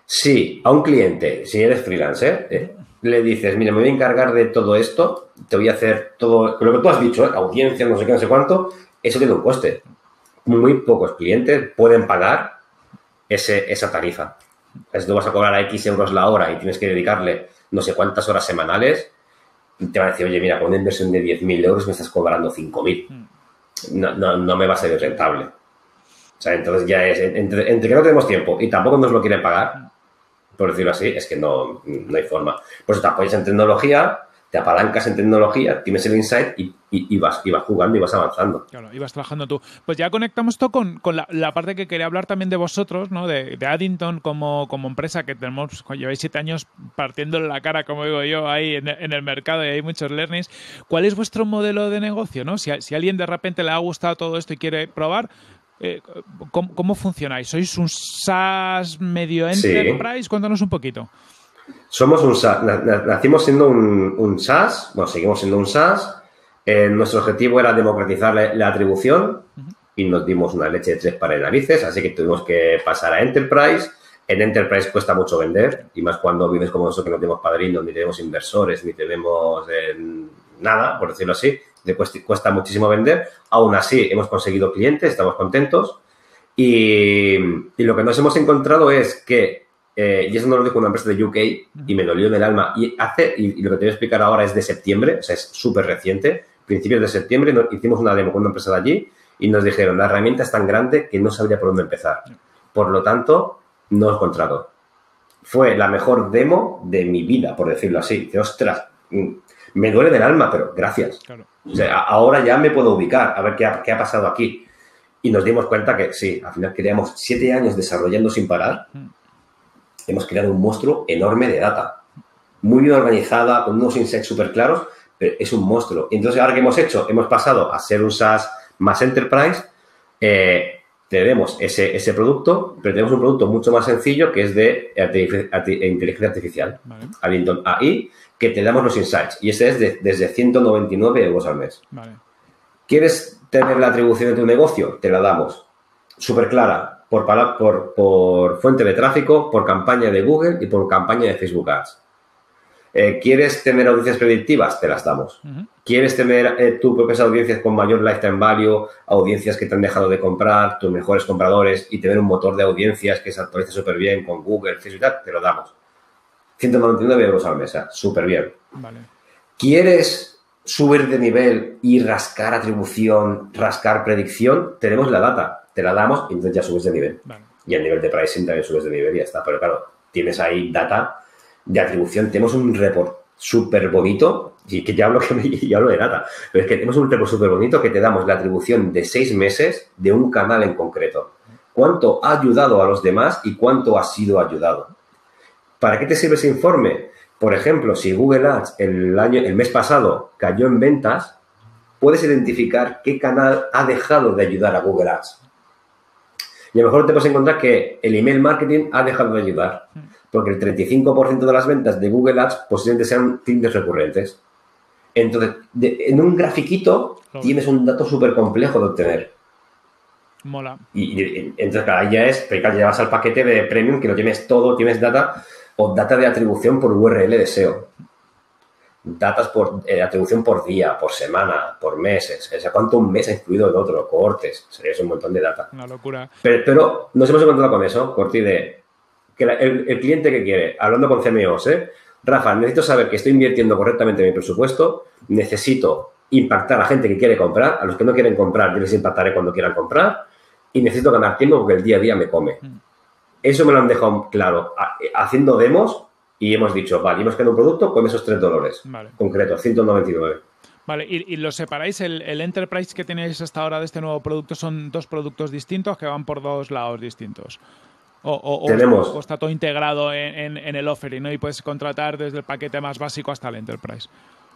si a un cliente, si eres freelancer, ¿eh? le dices, mira, me voy a encargar de todo esto, te voy a hacer todo, lo que tú has dicho, ¿eh? audiencia, no sé qué, no sé cuánto, eso tiene un coste. Muy pocos clientes pueden pagar ese, esa tarifa. Entonces tú vas a cobrar a X euros la hora y tienes que dedicarle no sé cuántas horas semanales, y te van a decir, oye, mira, con una inversión de diez mil euros me estás cobrando cinco mil. No, no, no me va a ser rentable. O sea, entonces ya es, entre, entre que no tenemos tiempo y tampoco nos lo quieren pagar, por decirlo así, es que no, no hay forma. Pues te apoyas en tecnología, te apalancas en tecnología, tienes el insight y, y, y, vas, y vas jugando y vas avanzando. Claro, y vas trabajando tú. Pues ya conectamos esto con, con la, la parte que quería hablar también de vosotros, ¿no? De, de Addington como, como empresa que tenemos, lleváis siete años partiéndole la cara, como digo yo, ahí en, en el mercado y hay muchos learnings. ¿Cuál es vuestro modelo de negocio, no? Si, si a alguien de repente le ha gustado todo esto y quiere probar, Eh, ¿cómo, ¿Cómo funcionáis? ¿Sois un SaaS medio enterprise? Sí. Cuéntanos un poquito. Somos un SaaS. Nacimos siendo un, un SaaS. Bueno, seguimos siendo un SaaS. Eh, nuestro objetivo era democratizar la, la atribución uh-huh. y nos dimos una leche de tres pares de narices, así que tuvimos que pasar a Enterprise. En Enterprise cuesta mucho vender, y más cuando vives como nosotros, que no tenemos padrinos, ni tenemos inversores, ni tenemos eh, nada, por decirlo así. Le cuesta, cuesta muchísimo vender. Aún así, hemos conseguido clientes, estamos contentos. Y, y lo que nos hemos encontrado es que, eh, y eso nos lo dijo una empresa de U K y me dolió en el alma, y hace, y, y lo que te voy a explicar ahora es de septiembre, o sea, es súper reciente, principios de septiembre, nos, hicimos una demo con una empresa de allí y nos dijeron, la herramienta es tan grande que no sabría por dónde empezar. Por lo tanto, no os contrato. fue la mejor demo de mi vida, por decirlo así. Dice, ostras, me duele del alma, pero gracias. Claro. O sea, ahora ya me puedo ubicar, a ver qué ha, qué ha pasado aquí. Y nos dimos cuenta que sí, al final creamos siete años desarrollando sin parar. Mm. Hemos creado un monstruo enorme de data. Muy bien organizada, con unos insights súper claros, pero es un monstruo. Y entonces, ahora que hemos hecho, hemos pasado a ser un SaaS más enterprise, eh, tenemos ese, ese producto, pero tenemos un producto mucho más sencillo que es de artific- arti- inteligencia artificial, vale. Addington A I, que te damos los insights. Y ese es de, desde ciento noventa y nueve euros al mes. Vale. ¿Quieres tener la atribución de tu negocio? Te la damos. Súper clara, por, por, por fuente de tráfico, por campaña de Google y por campaña de Facebook Ads. Eh, ¿Quieres tener audiencias predictivas? Te las damos. Uh-huh. ¿Quieres tener eh, tus propias audiencias con mayor lifetime value, audiencias que te han dejado de comprar, tus mejores compradores y tener un motor de audiencias que se actualiza súper bien con Google, Facebook y tal? Te lo damos. ciento noventa y nueve euros al mes, súper bien. Vale. ¿Quieres subir de nivel y rascar atribución, rascar predicción? Tenemos la data, te la damos y entonces ya subes de nivel. Vale. Y el nivel de pricing también subes de nivel y ya está. Pero claro, tienes ahí data de atribución. Tenemos un report súper bonito, y que ya hablo, que me, ya hablo de data, pero es que tenemos un report súper bonito que te damos la atribución de seis meses de un canal en concreto. ¿Cuánto ha ayudado a los demás y cuánto ha sido ayudado? ¿Para qué te sirve ese informe? Por ejemplo, si Google Ads el, año, el mes pasado cayó en ventas, puedes identificar qué canal ha dejado de ayudar a Google Ads. Y a lo mejor te puedes encontrar que el email marketing ha dejado de ayudar, porque el treinta y cinco por ciento de las ventas de Google Ads posiblemente sean clientes recurrentes. Entonces, de, en un grafiquito claro. Tienes un dato súper complejo de obtener. Mola. Y, y entonces, claro, ahí ya es, pero claro, llevas al paquete de premium que lo tienes todo, tienes data o data de atribución por U R L de S E O. Datas por eh, atribución por día, por semana, por meses. O sea, cuánto un mes ha incluido el otro, cohortes. O sea, es un montón de data. Una locura. Pero, pero nos hemos encontrado con eso, Corti, de que la, el, el cliente que quiere, hablando con C M Os, ¿eh? Rafa, necesito saber que estoy invirtiendo correctamente mi presupuesto, necesito impactar a gente que quiere comprar, a los que no quieren comprar yo les impactaré cuando quieran comprar y necesito ganar tiempo porque el día a día me come. Mm. Eso me lo han dejado claro, haciendo demos y hemos dicho, vale, hemos creado un producto con esos tres dolores, vale. Concretos, ciento noventa y nueve. Vale, y, y lo separáis, el, el Enterprise que tenéis hasta ahora de este nuevo producto son dos productos distintos que van por dos lados distintos. O, o, Tenemos, o está todo integrado en, en, en el offering, ¿no? Y puedes contratar desde el paquete más básico hasta el Enterprise.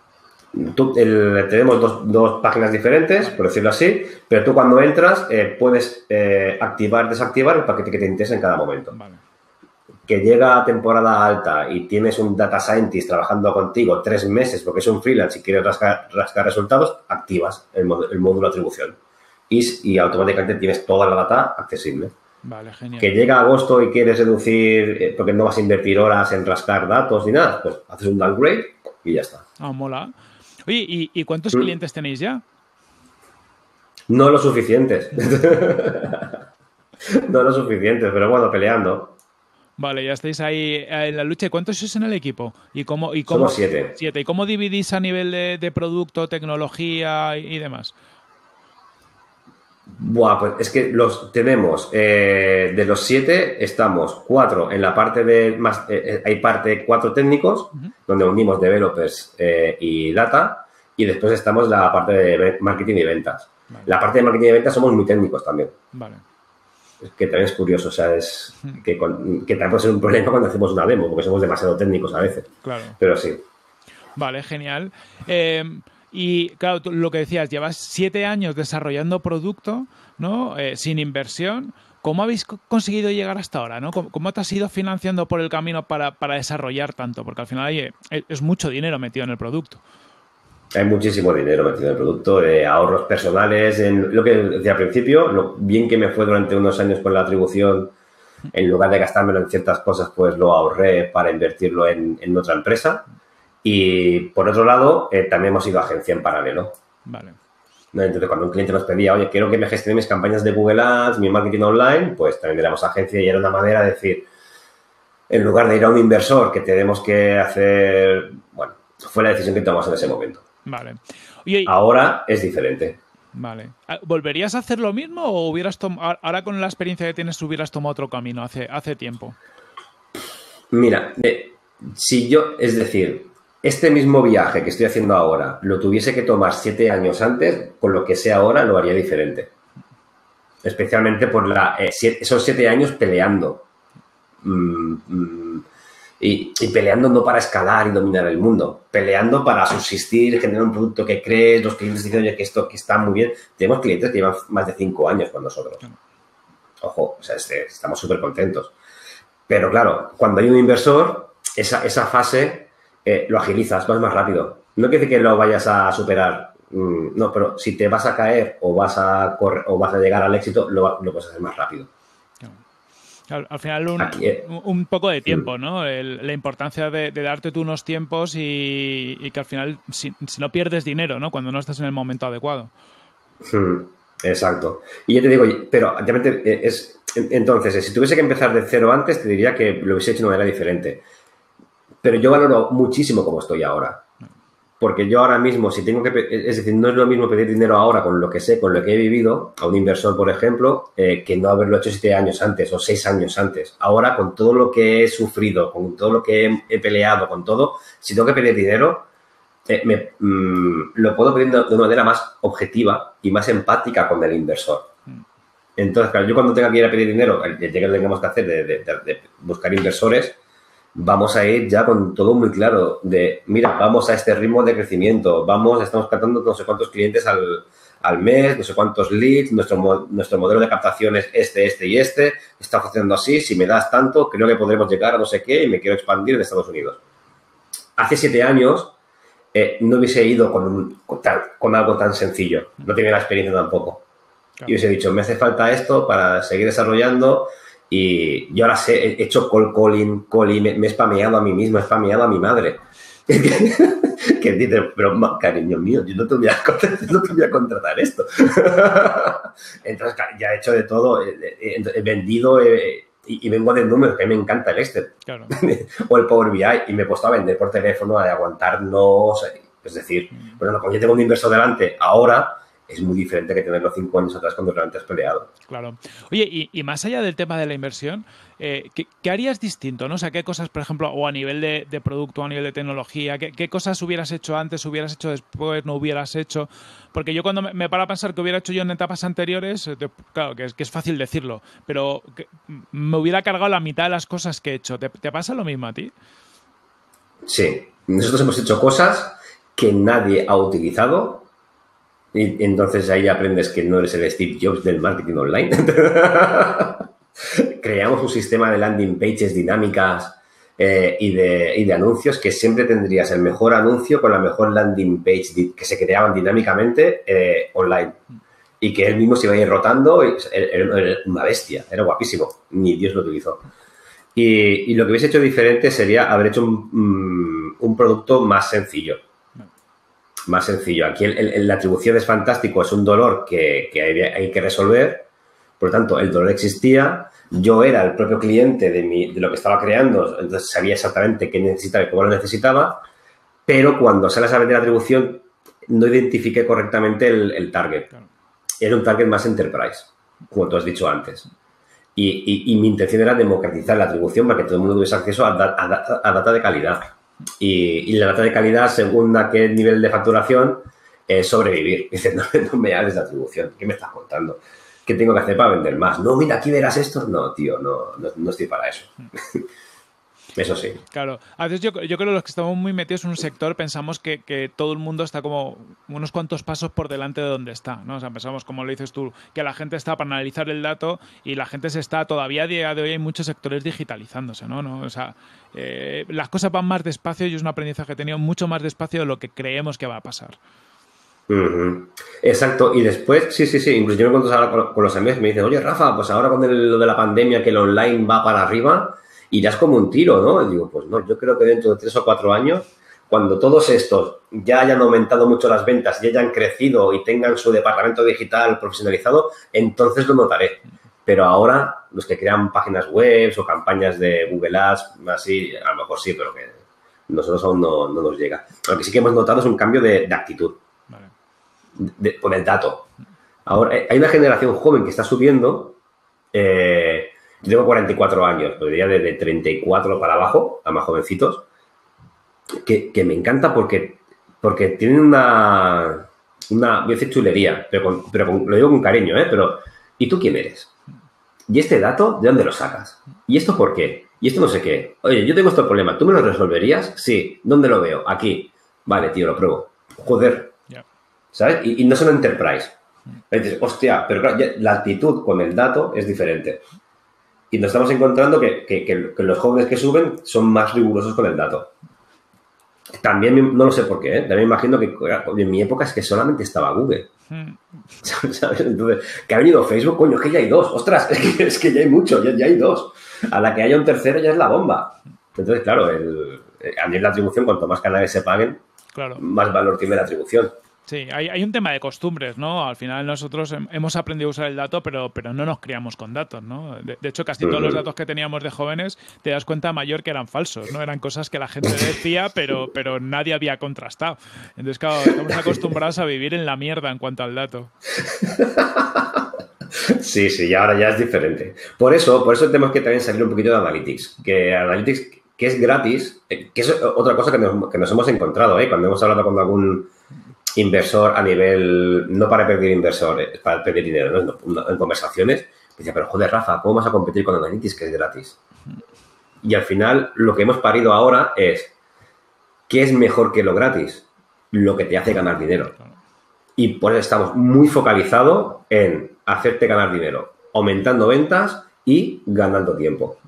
Tú, el, tenemos dos, dos páginas diferentes, por decirlo así, pero tú cuando entras eh, puedes eh, activar, desactivar el paquete que te interesa en cada momento. Vale. Que llega a temporada alta y tienes un data scientist trabajando contigo tres meses porque es un freelance y quieres rascar, rascar resultados, activas el, mod, el módulo atribución y, y automáticamente tienes toda la data accesible. Vale, genial. Que llega agosto y quieres reducir eh, porque no vas a invertir horas en rascar datos ni nada, pues haces un downgrade y ya está. Ah, mola. Oye, ¿y, y cuántos ¿Mm? clientes tenéis ya? No lo suficientes. No lo suficientes, pero bueno, peleando. Vale, ya estáis ahí en la lucha. ¿Cuántos sois en el equipo? ¿Y cómo, y cómo, Somos siete. Siete. ¿Y cómo dividís a nivel de, de producto, tecnología y, y demás? Buah, pues es que los tenemos, eh, de los siete, estamos cuatro en la parte de, más eh, hay parte cuatro técnicos, uh-huh. donde unimos developers eh, y data, y después estamos en la parte de marketing y ventas. Vale. La parte de marketing y ventas somos muy técnicos también. Vale. Que también es curioso, o sea, es uh-huh. que, con, que también puede ser un problema cuando hacemos una demo, porque somos demasiado técnicos a veces. Claro. Pero sí. Vale, genial. Eh... Y claro, tú, lo que decías, llevas siete años desarrollando producto, ¿no? Eh, sin inversión. ¿Cómo habéis conseguido llegar hasta ahora, ¿no? ¿Cómo, cómo te has ido financiando por el camino para, para desarrollar tanto? Porque al final hay, es mucho dinero metido en el producto. Hay muchísimo dinero metido en el producto, eh, ahorros personales. En lo que decía al principio, lo bien que me fue durante unos años con la atribución, en lugar de gastármelo en ciertas cosas, pues lo ahorré para invertirlo en, en otra empresa. Y, por otro lado, eh, también hemos ido a agencia en paralelo. Vale. Entonces, cuando un cliente nos pedía, oye, quiero que me gestione mis campañas de Google Ads, mi marketing online, pues también le damos agencia y era una manera de decir, en lugar de ir a un inversor que tenemos que hacer... Bueno, fue la decisión que tomamos en ese momento. Vale. Oye, ahora es diferente. Vale. ¿Volverías a hacer lo mismo o hubieras tomado... Ahora con la experiencia que tienes hubieras tomado otro camino hace, hace tiempo? Mira, eh, si yo, es decir, este mismo viaje que estoy haciendo ahora lo tuviese que tomar siete años antes, con lo que sé ahora lo haría diferente. Especialmente por la, eh, siete, esos siete años peleando. Mm, mm, y, y peleando no para escalar y dominar el mundo, peleando para subsistir, generar un producto que crees, los clientes dicen, oye, que esto que está muy bien. Tenemos clientes que llevan más de cinco años con nosotros. Ojo, o sea, este, estamos súper contentos. Pero claro, cuando hay un inversor, esa, esa fase eh, lo agilizas, vas más rápido. No quiere decir que lo vayas a superar, mm, no, pero si te vas a caer o vas a correr, o vas a llegar al éxito, lo, lo puedes hacer más rápido. Al, al final un, Aquí, eh, un poco de tiempo, ¿no? El, la importancia de, de darte tú unos tiempos y, y que al final si, si no pierdes dinero, ¿no? Cuando no estás en el momento adecuado. Hmm, exacto. Y yo te digo, pero obviamente es... Entonces, si tuviese que empezar de cero antes, te diría que lo hubiese hecho de una manera diferente. Pero yo valoro muchísimo como estoy ahora. Porque yo ahora mismo, si tengo que... Es decir, no es lo mismo pedir dinero ahora con lo que sé, con lo que he vivido, a un inversor, por ejemplo, eh, que no haberlo hecho siete años antes o seis años antes. Ahora, con todo lo que he sufrido, con todo lo que he, he peleado, con todo, si tengo que pedir dinero, eh, me, mmm, lo puedo pedir de una manera más objetiva y más empática con el inversor. Entonces, claro, yo cuando tenga que ir a pedir dinero, el día que lo tengamos que hacer de, de, de, de buscar inversores, vamos a ir ya con todo muy claro de, mira, vamos a este ritmo de crecimiento, vamos, estamos captando no sé cuántos clientes al, al mes, no sé cuántos leads, nuestro, nuestro modelo de captación es este, este y este, está funcionando así, si me das tanto, creo que podremos llegar a no sé qué y me quiero expandir en Estados Unidos. Hace siete años eh, no hubiese ido con, un, con, tan, con algo tan sencillo, no tenía la experiencia tampoco. Claro. Y hubiese dicho, me hace falta esto para seguir desarrollando. Y yo ahora sé, he hecho call calling, calling, me, me he spameado a mí mismo, he spameado a mi madre. Que dice, pero cariño mío, yo no te voy a, no te voy a contratar esto. Entonces, ya he hecho de todo, he, he, he vendido he, y, y vengo de números, que a mí me encanta el Excel. Claro. O el Power B I, y me he puesto a vender por teléfono, a aguantarnos. Es decir, mm. bueno, como yo tengo un inversor delante, ahora... es muy diferente que tenerlo cinco años atrás cuando realmente has peleado. Claro. Oye, y, y más allá del tema de la inversión, eh, ¿qué, ¿qué harías distinto? ¿No? O sea, ¿qué cosas, por ejemplo, o a nivel de, de producto, o a nivel de tecnología, ¿qué, qué cosas hubieras hecho antes, hubieras hecho después, no hubieras hecho? Porque yo cuando me, me paro a pensar que hubiera hecho yo en etapas anteriores, te, claro, que es, que es fácil decirlo, pero que me hubiera cargado la mitad de las cosas que he hecho. ¿Te, te pasa lo mismo a ti? Sí. Nosotros hemos hecho cosas que nadie ha utilizado. Y entonces ahí aprendes que no eres el Steve Jobs del marketing online. Creamos un sistema de landing pages dinámicas eh, y, de, y de anuncios que siempre tendrías el mejor anuncio con la mejor landing page que se creaban dinámicamente eh, online. Y que él mismo se iba a ir rotando. Y era, era una bestia, era guapísimo. Ni Dios lo utilizó. Y, y lo que hubiese hecho diferente sería haber hecho un, um, un producto más sencillo. Más sencillo. Aquí el, el, la atribución es fantástico, es un dolor que, que hay, hay que resolver. Por lo tanto, el dolor existía. Yo era el propio cliente de, mi, de lo que estaba creando, entonces sabía exactamente qué necesitaba y cómo lo necesitaba. Pero cuando sales a vender la atribución, no identifiqué correctamente el, el target. Era un target más enterprise, como tú has dicho antes. Y, y, y mi intención era democratizar la atribución para que todo el mundo tuviese acceso a, da, a, data, a data de calidad. Y, y la data de calidad, según a qué nivel de facturación, es sobrevivir. Dices, no, no me hables de atribución. ¿Qué me estás contando? ¿Qué tengo que hacer para vender más? No, mira, aquí verás esto. No, tío, no, no, no estoy para eso. Eso sí. Claro. A veces yo, yo creo que los que estamos muy metidos en un sector pensamos que, que todo el mundo está como unos cuantos pasos por delante de donde está, ¿no? O sea, pensamos, como lo dices tú, que la gente está para analizar el dato y la gente se está, todavía a día de hoy hay muchos sectores digitalizándose, ¿no? ¿No? O sea, eh, las cosas van más despacio y es un aprendizaje que he tenido mucho más despacio de lo que creemos que va a pasar. Uh-huh. Exacto. Y después, sí, sí, sí, incluso yo me encuentro ahora con, con los amigos y me dicen, oye, Rafa, pues ahora con el, lo de la pandemia que el online va para arriba, irás como un tiro, ¿no? Y digo, pues no, yo creo que dentro de tres o cuatro años, cuando todos estos ya hayan aumentado mucho las ventas, ya hayan crecido y tengan su departamento digital profesionalizado, entonces lo notaré. Pero ahora, los que crean páginas web o campañas de Google Ads, así, a lo mejor sí, pero que nosotros aún no, no nos llega. Lo que sí que hemos notado es un cambio de, de actitud. Vale. De, con el dato. Ahora, hay una generación joven que está subiendo, eh, Yo tengo cuarenta y cuatro años, pues diría de, de treinta y cuatro para abajo, a más jovencitos, que, que me encanta porque, porque tienen una, una, voy a decir chulería, pero, con, pero con, lo digo con cariño, ¿eh? Pero, ¿y tú quién eres? ¿Y este dato de dónde lo sacas? ¿Y esto por qué? ¿Y esto no sé qué? Oye, yo tengo este problema, ¿tú me lo resolverías? Sí. ¿Dónde lo veo? Aquí. Vale, tío, lo pruebo. Joder. Yeah. ¿Sabes? Y, y no son enterprise. Y dices, hostia, pero claro, ya, la actitud con el dato es diferente. Y nos estamos encontrando que, que, que, que los jóvenes que suben son más rigurosos con el dato. También, no lo sé por qué, ¿eh? También me imagino que en mi época es que solamente estaba Google. ¿Sabes? Entonces, que ha venido Facebook, coño, es que ya hay dos. Ostras, es que, es que ya hay mucho, ya, ya hay dos. A la que haya un tercero ya es la bomba. Entonces, claro, el, a nivel de atribución, cuanto más canales se paguen, claro, más valor tiene la atribución. Sí, hay, hay un tema de costumbres, ¿no? Al final nosotros hemos aprendido a usar el dato, pero, pero no nos criamos con datos, ¿no? De, de hecho, casi todos los datos que teníamos de jóvenes, te das cuenta mayor que eran falsos, ¿no? Eran cosas que la gente decía, pero, pero nadie había contrastado. Entonces, claro, estamos acostumbrados a vivir en la mierda en cuanto al dato. Sí, sí, y ahora ya es diferente. Por eso, por eso tenemos que también salir un poquito de Analytics. Que Analytics, que es gratis, que es otra cosa que nos, que nos hemos encontrado, ¿eh? Cuando hemos hablado con algún inversor a nivel, no para perder inversores, para perder dinero, ¿no? No, en conversaciones, decía, pero joder, Rafa, ¿cómo vas a competir con Analytics que es gratis? Y al final, lo que hemos parido ahora es, ¿qué es mejor que lo gratis? Lo que te hace ganar dinero. Y por eso estamos muy focalizados en hacerte ganar dinero, aumentando ventas y ganando tiempo.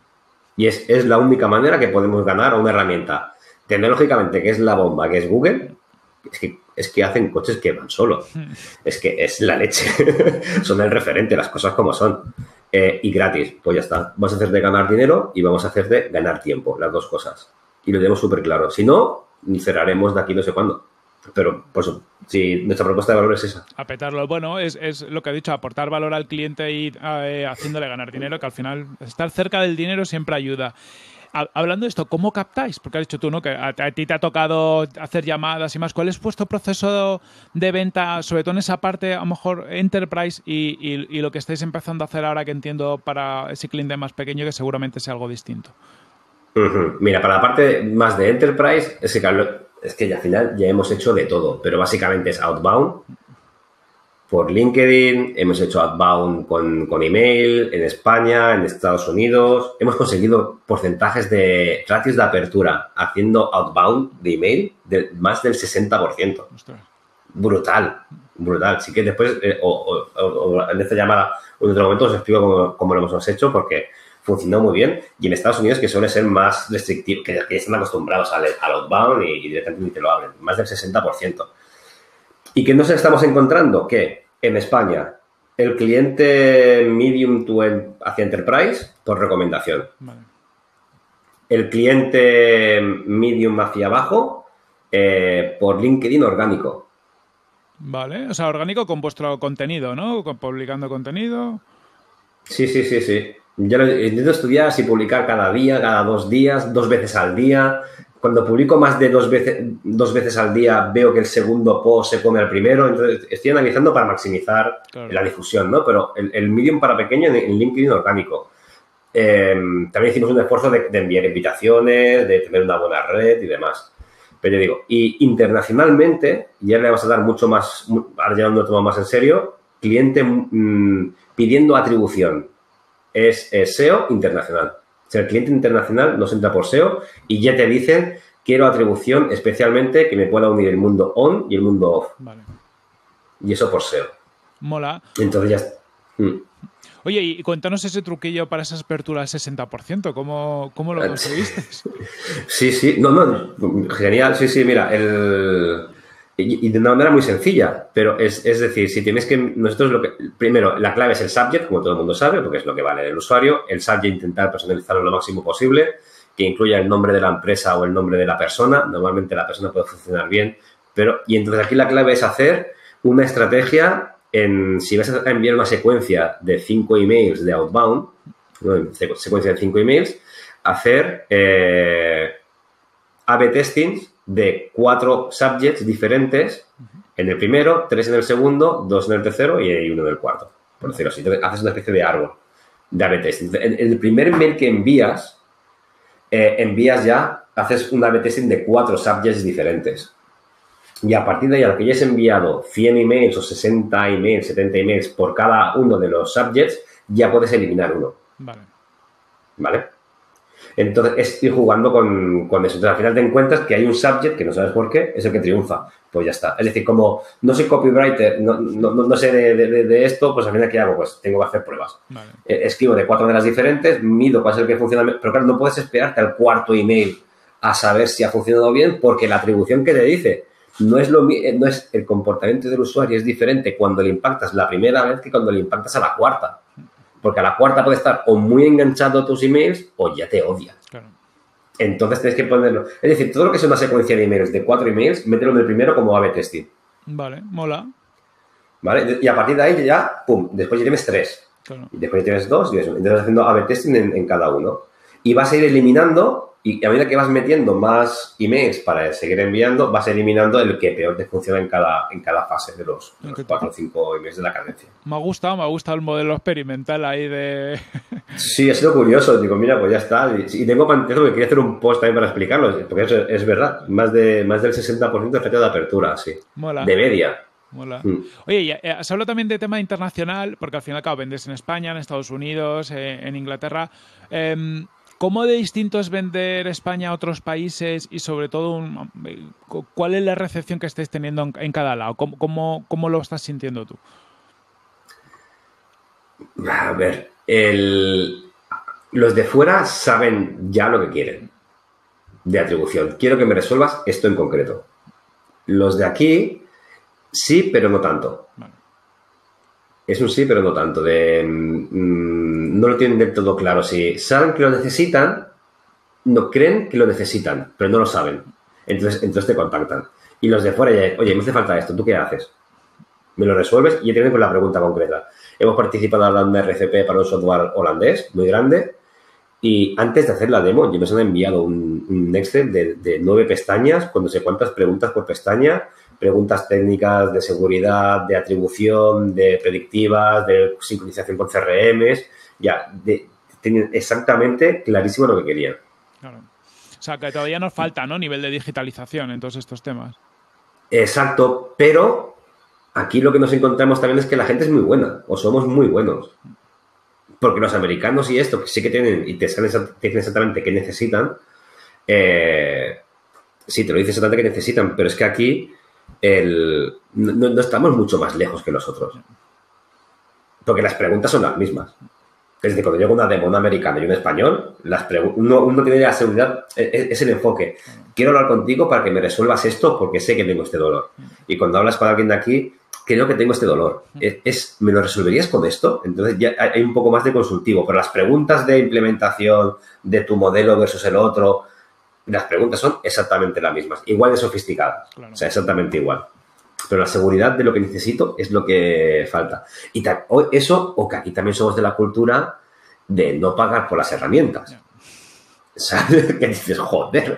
Y es, es la única manera que podemos ganar a una herramienta tecnológicamente que es la bomba, que es Google. Es que, es que hacen coches que van solos. Es que es la leche. Son el referente, las cosas como son. Eh, y gratis, pues ya está. Vamos a hacerte ganar dinero y vamos a hacerte ganar tiempo, las dos cosas. Y lo tenemos súper claro. Si no, cerraremos de aquí no sé cuándo. Pero, pues, si nuestra propuesta de valor es esa. A petarlo. Bueno, es, es lo que he dicho, aportar valor al cliente y eh, haciéndole ganar dinero, que al final estar cerca del dinero siempre ayuda. Hablando de esto, ¿cómo captáis? Porque has dicho tú, ¿no? Que a, a ti te ha tocado hacer llamadas y más. ¿Cuál es vuestro proceso de venta, sobre todo en esa parte, a lo mejor Enterprise y, y, y lo que estáis empezando a hacer ahora, que entiendo para ese cliente más pequeño, que seguramente sea algo distinto? Uh-huh. Mira, para la parte más de Enterprise, es que, es que ya, al final ya hemos hecho de todo, pero básicamente es outbound. Por LinkedIn, hemos hecho outbound con, con email, en España, en Estados Unidos. Hemos conseguido porcentajes de ratios de apertura haciendo outbound de email de más del sesenta por ciento. Ostras. Brutal, brutal. Sí que después, eh, o, o, o en esta llamada, en otro momento os explico cómo, cómo lo hemos hecho, porque funcionó muy bien. Y en Estados Unidos, que suele ser más restrictivo, que, que están acostumbrados al, al outbound y, y directamente ni te lo abren, más del sesenta por ciento. ¿Y qué nos estamos encontrando? Que en España el cliente medium to end hacia enterprise por recomendación. Vale. El cliente medium hacia abajo eh, por LinkedIn orgánico. Vale, o sea, orgánico con vuestro contenido, ¿no? Con, publicando contenido. Sí, sí, sí, sí. Yo intento estudiar si publicar cada día, cada dos días, dos veces al día. Cuando publico más de dos veces, dos veces al día, veo que el segundo post se come al primero. Entonces, estoy analizando para maximizar claro. la difusión, ¿no? Pero el, el medium para pequeño en, en LinkedIn orgánico. Eh, también hicimos un esfuerzo de, de enviar invitaciones, de tener una buena red y demás. Pero yo digo, y internacionalmente, ya le vamos a dar mucho más, ahora ya lo tomo más en serio, cliente mmm, pidiendo atribución. Es, es S E O internacional. O sea, el cliente internacional nos entra por S E O y ya te dicen, quiero atribución especialmente que me pueda unir el mundo on y el mundo off. Vale. Y eso por S E O. Mola. Entonces ya está. Mm. Oye, y cuéntanos ese truquillo para esa apertura al sesenta por ciento. ¿Cómo, cómo lo conseguiste? Sí, sí. No, no. Genial. Sí, sí. Mira, el... Y, y de una manera muy sencilla, pero es, es decir, si tienes que, nosotros lo que, primero, la clave es el subject, como todo el mundo sabe, porque es lo que vale el usuario, el subject intentar personalizarlo lo máximo posible, que incluya el nombre de la empresa o el nombre de la persona, normalmente la persona puede funcionar bien, pero, y entonces aquí la clave es hacer una estrategia en, si vas a enviar una secuencia de cinco emails de outbound, ¿no? Secuencia de cinco emails, hacer eh, A B testings de cuatro subjects diferentes en el primero, tres en el segundo, dos en el tercero y uno en el cuarto, por decirlo así. Entonces, haces una especie de árbol de A B testing. En, en el primer mail que envías, eh, envías ya, haces un A B testing de cuatro subjects diferentes. Y a partir de ahí, al que hayas enviado cien emails o sesenta emails, setenta emails por cada uno de los subjects, ya puedes eliminar uno. Vale. ¿Vale? Entonces, es ir jugando con, con eso. Entonces, al final te encuentras que hay un subject que no sabes por qué, es el que triunfa. Pues ya está. Es decir, como no soy copywriter, no, no, no sé de, de, de esto, pues al final, ¿qué hago? Pues tengo que hacer pruebas. Vale. Eh, escribo de cuatro maneras diferentes, mido cuál es el que funciona. Pero claro, no puedes esperarte al cuarto email a saber si ha funcionado bien, porque la atribución que te dice no es, lo, no es el comportamiento del usuario, es diferente cuando le impactas la primera vez que cuando le impactas a la cuarta. Porque a la cuarta puede estar o muy enganchado a tus emails o ya te odia. Claro. Entonces tienes que ponerlo. Es decir, todo lo que es una secuencia de emails de cuatro emails, mételo en el primero como A B testing. Vale, mola. ¿Vale? Y a partir de ahí ya, pum, después ya tienes tres. Claro. Y después ya tienes dos y eso. Entonces haciendo A B testing en, en cada uno. Y vas a ir eliminando, y a medida que vas metiendo más emails para seguir enviando, vas eliminando el que peor te funciona en cada, en cada fase de los, de los cuatro o cinco emails de la cadencia. Me ha gustado, me ha gustado el modelo experimental ahí de... Sí, ha sido curioso. Digo, mira, pues ya está. Y, y tengo pantezo que quería hacer un post también para explicarlo, porque eso es verdad. Más, de, más del sesenta por ciento de efecto de apertura, sí. Mola. De media. Mola. Mm. Oye, y has hablado también de tema internacional, porque al final, claro, vendes en España, en Estados Unidos, eh, en Inglaterra. Eh, ¿Cómo de distinto es vender España a otros países y sobre todo un, cuál es la recepción que estáis teniendo en, en cada lado? ¿Cómo, cómo, ¿Cómo lo estás sintiendo tú? A ver, el, los de fuera saben ya lo que quieren de atribución. Quiero que me resuelvas esto en concreto. Los de aquí sí, pero no tanto. Vale. Es un sí, pero no tanto. De, mmm, no lo tienen del todo claro. Si saben que lo necesitan, no creen que lo necesitan, pero no lo saben. Entonces, entonces te contactan. Y los de fuera ya, oye, me hace falta esto, ¿tú qué haces? Me lo resuelves y ya tienen con la pregunta concreta. Hemos participado en la R C P para un software holandés muy grande y antes de hacer la demo, ya nos han enviado un, un Excel de, de nueve pestañas con no sé cuántas preguntas por pestaña. Preguntas técnicas de seguridad, de atribución, de predictivas, de sincronización con C R Ms, ya, de, tenían exactamente clarísimo lo que querían. Claro. O sea, que todavía nos falta, ¿no? Nivel de digitalización en todos estos temas. Exacto, pero aquí lo que nos encontramos también es que la gente es muy buena, o somos muy buenos. Porque los americanos y esto, que sí que tienen, y te saben exactamente qué necesitan, eh, sí, te lo dicen exactamente qué necesitan, pero es que aquí El, no, no estamos mucho más lejos que los otros. Porque las preguntas son las mismas. Es decir, cuando llega una demo, un americano y un español, las uno, uno tiene la seguridad, es, es el enfoque. Quiero hablar contigo para que me resuelvas esto porque sé que tengo este dolor. Y cuando hablas con alguien de aquí, creo que tengo este dolor. Es, es, ¿me lo resolverías con esto? Entonces ya hay un poco más de consultivo. Pero las preguntas de implementación de tu modelo versus el otro... Las preguntas son exactamente las mismas, igual de sofisticadas, claro. O sea, exactamente igual. Pero la seguridad de lo que necesito es lo que falta. Y ta- o eso, o que aquí también somos de la cultura de no pagar por las herramientas. Yeah. ¿Sabes? Que dices, joder.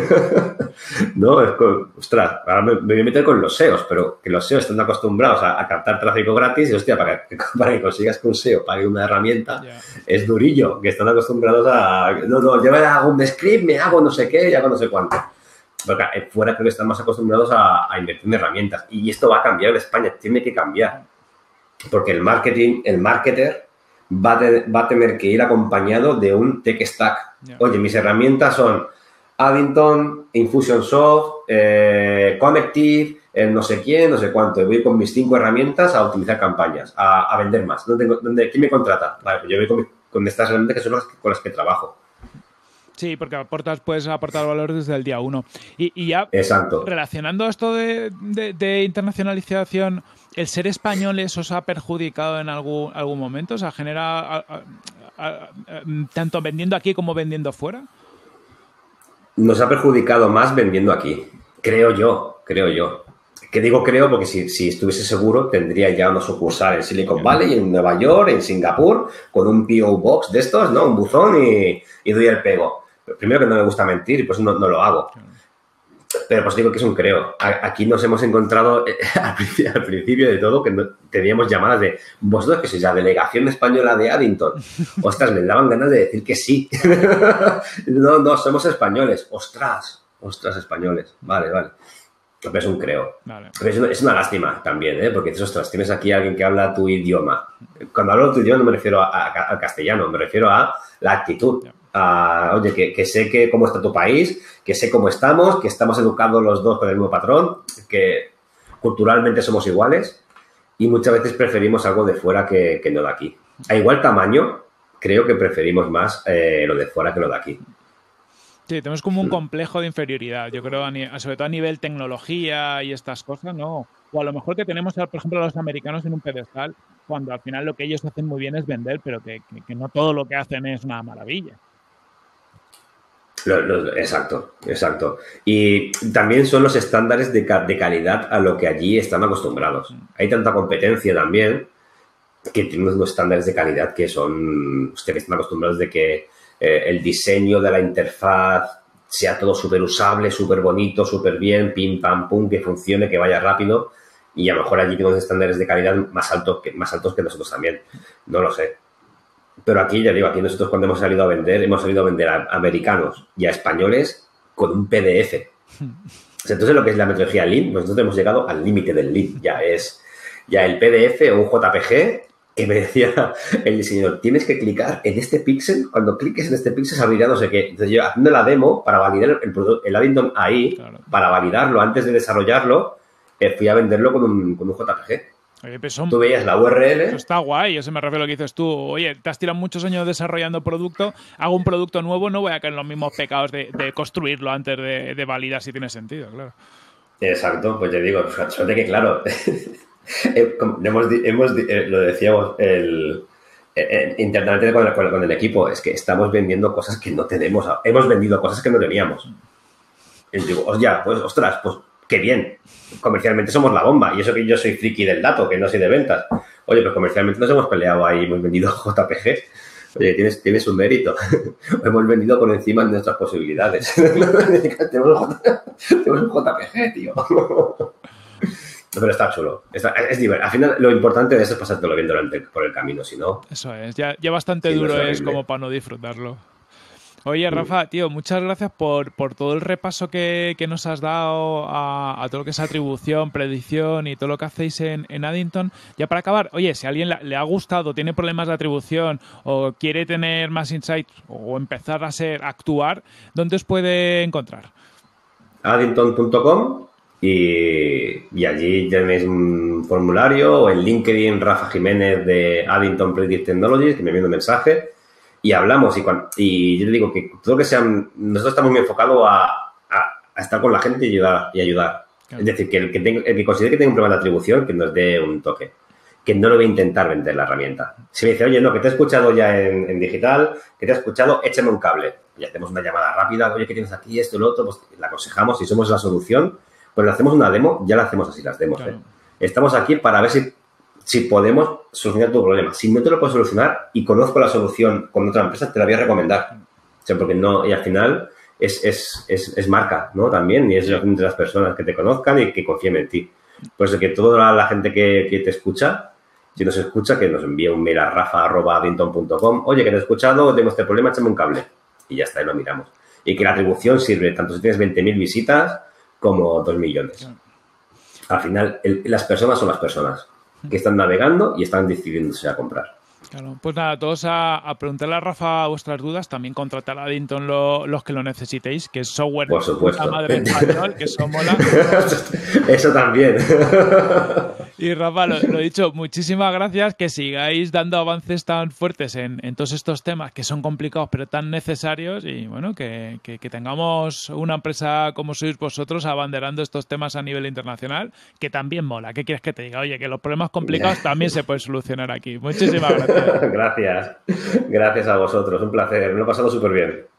No, es con, ostras, ahora me, me voy a meter con los S E Os, pero que los S E Os están acostumbrados a, a captar tráfico gratis y, hostia, para que, para que consigas que un S E O pague una herramienta, yeah. Es durillo, que están acostumbrados a, no, no, yo me hago un script, me hago no sé qué y hago no sé cuánto. Porque fuera creo que están más acostumbrados a, a invertir en herramientas. Y esto va a cambiar en España, tiene que cambiar. Porque el marketing, el marketer, va a, te, va a tener que ir acompañado de un tech stack. Yeah. Oye, mis herramientas son Addington, Infusionsoft, eh, Connective, el no sé quién, no sé cuánto. Y voy con mis cinco herramientas a optimizar campañas, a, a vender más. ¿Dónde, dónde, ¿Quién me contrata? Vale, pues yo voy con, con estas herramientas que son las que, con las que trabajo. Sí, porque aportas, puedes aportar valor desde el día uno. Y, y ya Exacto. Relacionando esto de, de, de internacionalización, ¿el ser españoles os ha perjudicado en algún, algún momento? O sea, ¿genera a, a, a, a, tanto vendiendo aquí como vendiendo fuera? Nos ha perjudicado más vendiendo aquí. Creo yo, creo yo. Que digo creo porque si, si estuviese seguro tendría ya una sucursal en Silicon Valley, en Nueva York, en Singapur, con un P O Box de estos, ¿no? Un buzón y, y doy el pego. Primero que no me gusta mentir y pues no, no lo hago. Pero pues digo que es un creo. Aquí nos hemos encontrado eh, al principio de todo que no, teníamos llamadas de vosotros que sois la delegación española de Addington. Ostras, me daban ganas de decir que sí. No, no, somos españoles. Ostras, ostras, españoles. Vale, vale. Pero es un creo. Vale. Pero es, una, es una lástima también, ¿eh? Porque dices, ostras, tienes aquí a alguien que habla tu idioma. Cuando hablo de tu idioma no me refiero a, a, al castellano, me refiero a la actitud. Yeah. A, oye, que, que sé que cómo está tu país, que sé cómo estamos, que estamos educados los dos con el mismo patrón, que culturalmente somos iguales y muchas veces preferimos algo de fuera que, que no de aquí. A igual tamaño, creo que preferimos más eh, lo de fuera que lo de aquí. Sí, tenemos como un complejo de inferioridad, yo creo, sobre todo a nivel tecnología y estas cosas, ¿no? O a lo mejor que tenemos, por ejemplo, a los americanos en un pedestal, cuando al final lo que ellos hacen muy bien es vender, pero que, que, que no todo lo que hacen es una maravilla. Lo, lo, exacto, exacto. Y también son los estándares de, de calidad a lo que allí están acostumbrados. Hay tanta competencia también que tienen unos estándares de calidad que son, hostia, que están acostumbrados de que eh, el diseño de la interfaz sea todo súper usable, súper bonito, súper bien, pim, pam, pum, que funcione, que vaya rápido. Y a lo mejor allí tenemos estándares de calidad más altos que, más altos que nosotros también. No lo sé. Pero aquí, ya digo, aquí nosotros cuando hemos salido a vender, hemos salido a vender a americanos y a españoles con un P D F. O sea, entonces lo que es la metodología Lean, pues nosotros hemos llegado al límite del Lean. Ya es ya el P D F o un J P G que me decía el diseñador, tienes que clicar en este píxel, cuando cliques en este píxel se abrirá no sé qué. Entonces yo haciendo la demo para validar el, el, el Addington ahí, claro, para validarlo antes de desarrollarlo, eh, fui a venderlo con un, con un J P G. Oye, pues son, tú veías la U R L. Eso está guay, eso me refiero a lo que dices tú. Oye, te has tirado muchos años desarrollando producto, hago un producto nuevo, no voy a caer en los mismos pecados de, de construirlo antes de, de validar si tiene sentido, claro. Exacto, pues te digo, suerte que claro, hemos, hemos, lo decíamos el, el, internamente con el, con el equipo, es que estamos vendiendo cosas que no tenemos, hemos vendido cosas que no teníamos. Y digo, oye, pues ostras, pues qué bien, comercialmente somos la bomba, y eso que yo soy friki del dato, que no soy de ventas. Oye, pues comercialmente nos hemos peleado ahí, hemos vendido J P G. Oye, tienes, tienes un mérito. Hemos vendido por encima de nuestras posibilidades. tenemos, tenemos un J P G, tío. Pero está chulo. Está, es divertido. Al final, lo importante de eso es pasártelo bien durante, por el camino, si no... Eso es. Ya, ya bastante sí, duro no es, es como para no disfrutarlo. Oye, Rafa, tío, muchas gracias por, por todo el repaso que, que nos has dado a, a todo lo que es atribución, predicción y todo lo que hacéis en, en Addington. Ya para acabar, oye, si a alguien le, le ha gustado, tiene problemas de atribución o quiere tener más insights o empezar a ser, a actuar, ¿dónde os puede encontrar? addington punto com y, y allí tenéis un formulario o el LinkedIn Rafa Jiménez de Addington Predict Technologies, que me envía un mensaje. Y hablamos, y, cuando, y yo le digo que todo lo que sean... Nosotros estamos muy enfocados a, a, a estar con la gente y ayudar. Y ayudar. Claro. Es decir, que el que, tenga, el que considere que tenga un problema de atribución, que nos dé un toque. Que no le voy a intentar vender la herramienta. Si me dice, oye, no, que te he escuchado ya en, en digital, que te he escuchado, échame un cable. Y hacemos una llamada rápida, oye, ¿qué tienes aquí? Esto y lo otro, pues la aconsejamos. Si somos la solución, pues le hacemos una demo, ya la hacemos así, las demos. Claro. ¿eh? Estamos aquí para ver si... si podemos solucionar tu problema. Si no te lo puedo solucionar y conozco la solución con otra empresa, te la voy a recomendar. O sea, porque no, y al final es, es, es, es marca, ¿no? También, y es entre las personas que te conozcan y que confíen en ti. Por eso que toda la gente que, que te escucha, si nos escucha, que nos envíe un mail a rafa arroba addington punto com. Oye, que te he escuchado, tengo este problema, échame un cable. Y ya está, y lo miramos. Y que la atribución sirve tanto si tienes veinte mil visitas como dos millones. Al final, el, las personas son las personas que están navegando y están decidiéndose a comprar. Claro, pues nada, todos a, a preguntarle a Rafa vuestras dudas, también contratar a Addington lo, los que lo necesitéis, que es software por supuesto. de madre en español, que eso mola. Eso también. Y Rafa, lo, lo dicho, muchísimas gracias, que sigáis dando avances tan fuertes en, en todos estos temas que son complicados pero tan necesarios y bueno, que, que, que tengamos una empresa como sois vosotros abanderando estos temas a nivel internacional, que también mola. ¿Qué quieres que te diga? Oye, que los problemas complicados también se pueden solucionar aquí. Muchísimas gracias. Gracias. Gracias a vosotros. Un placer. Me lo he pasado súper bien.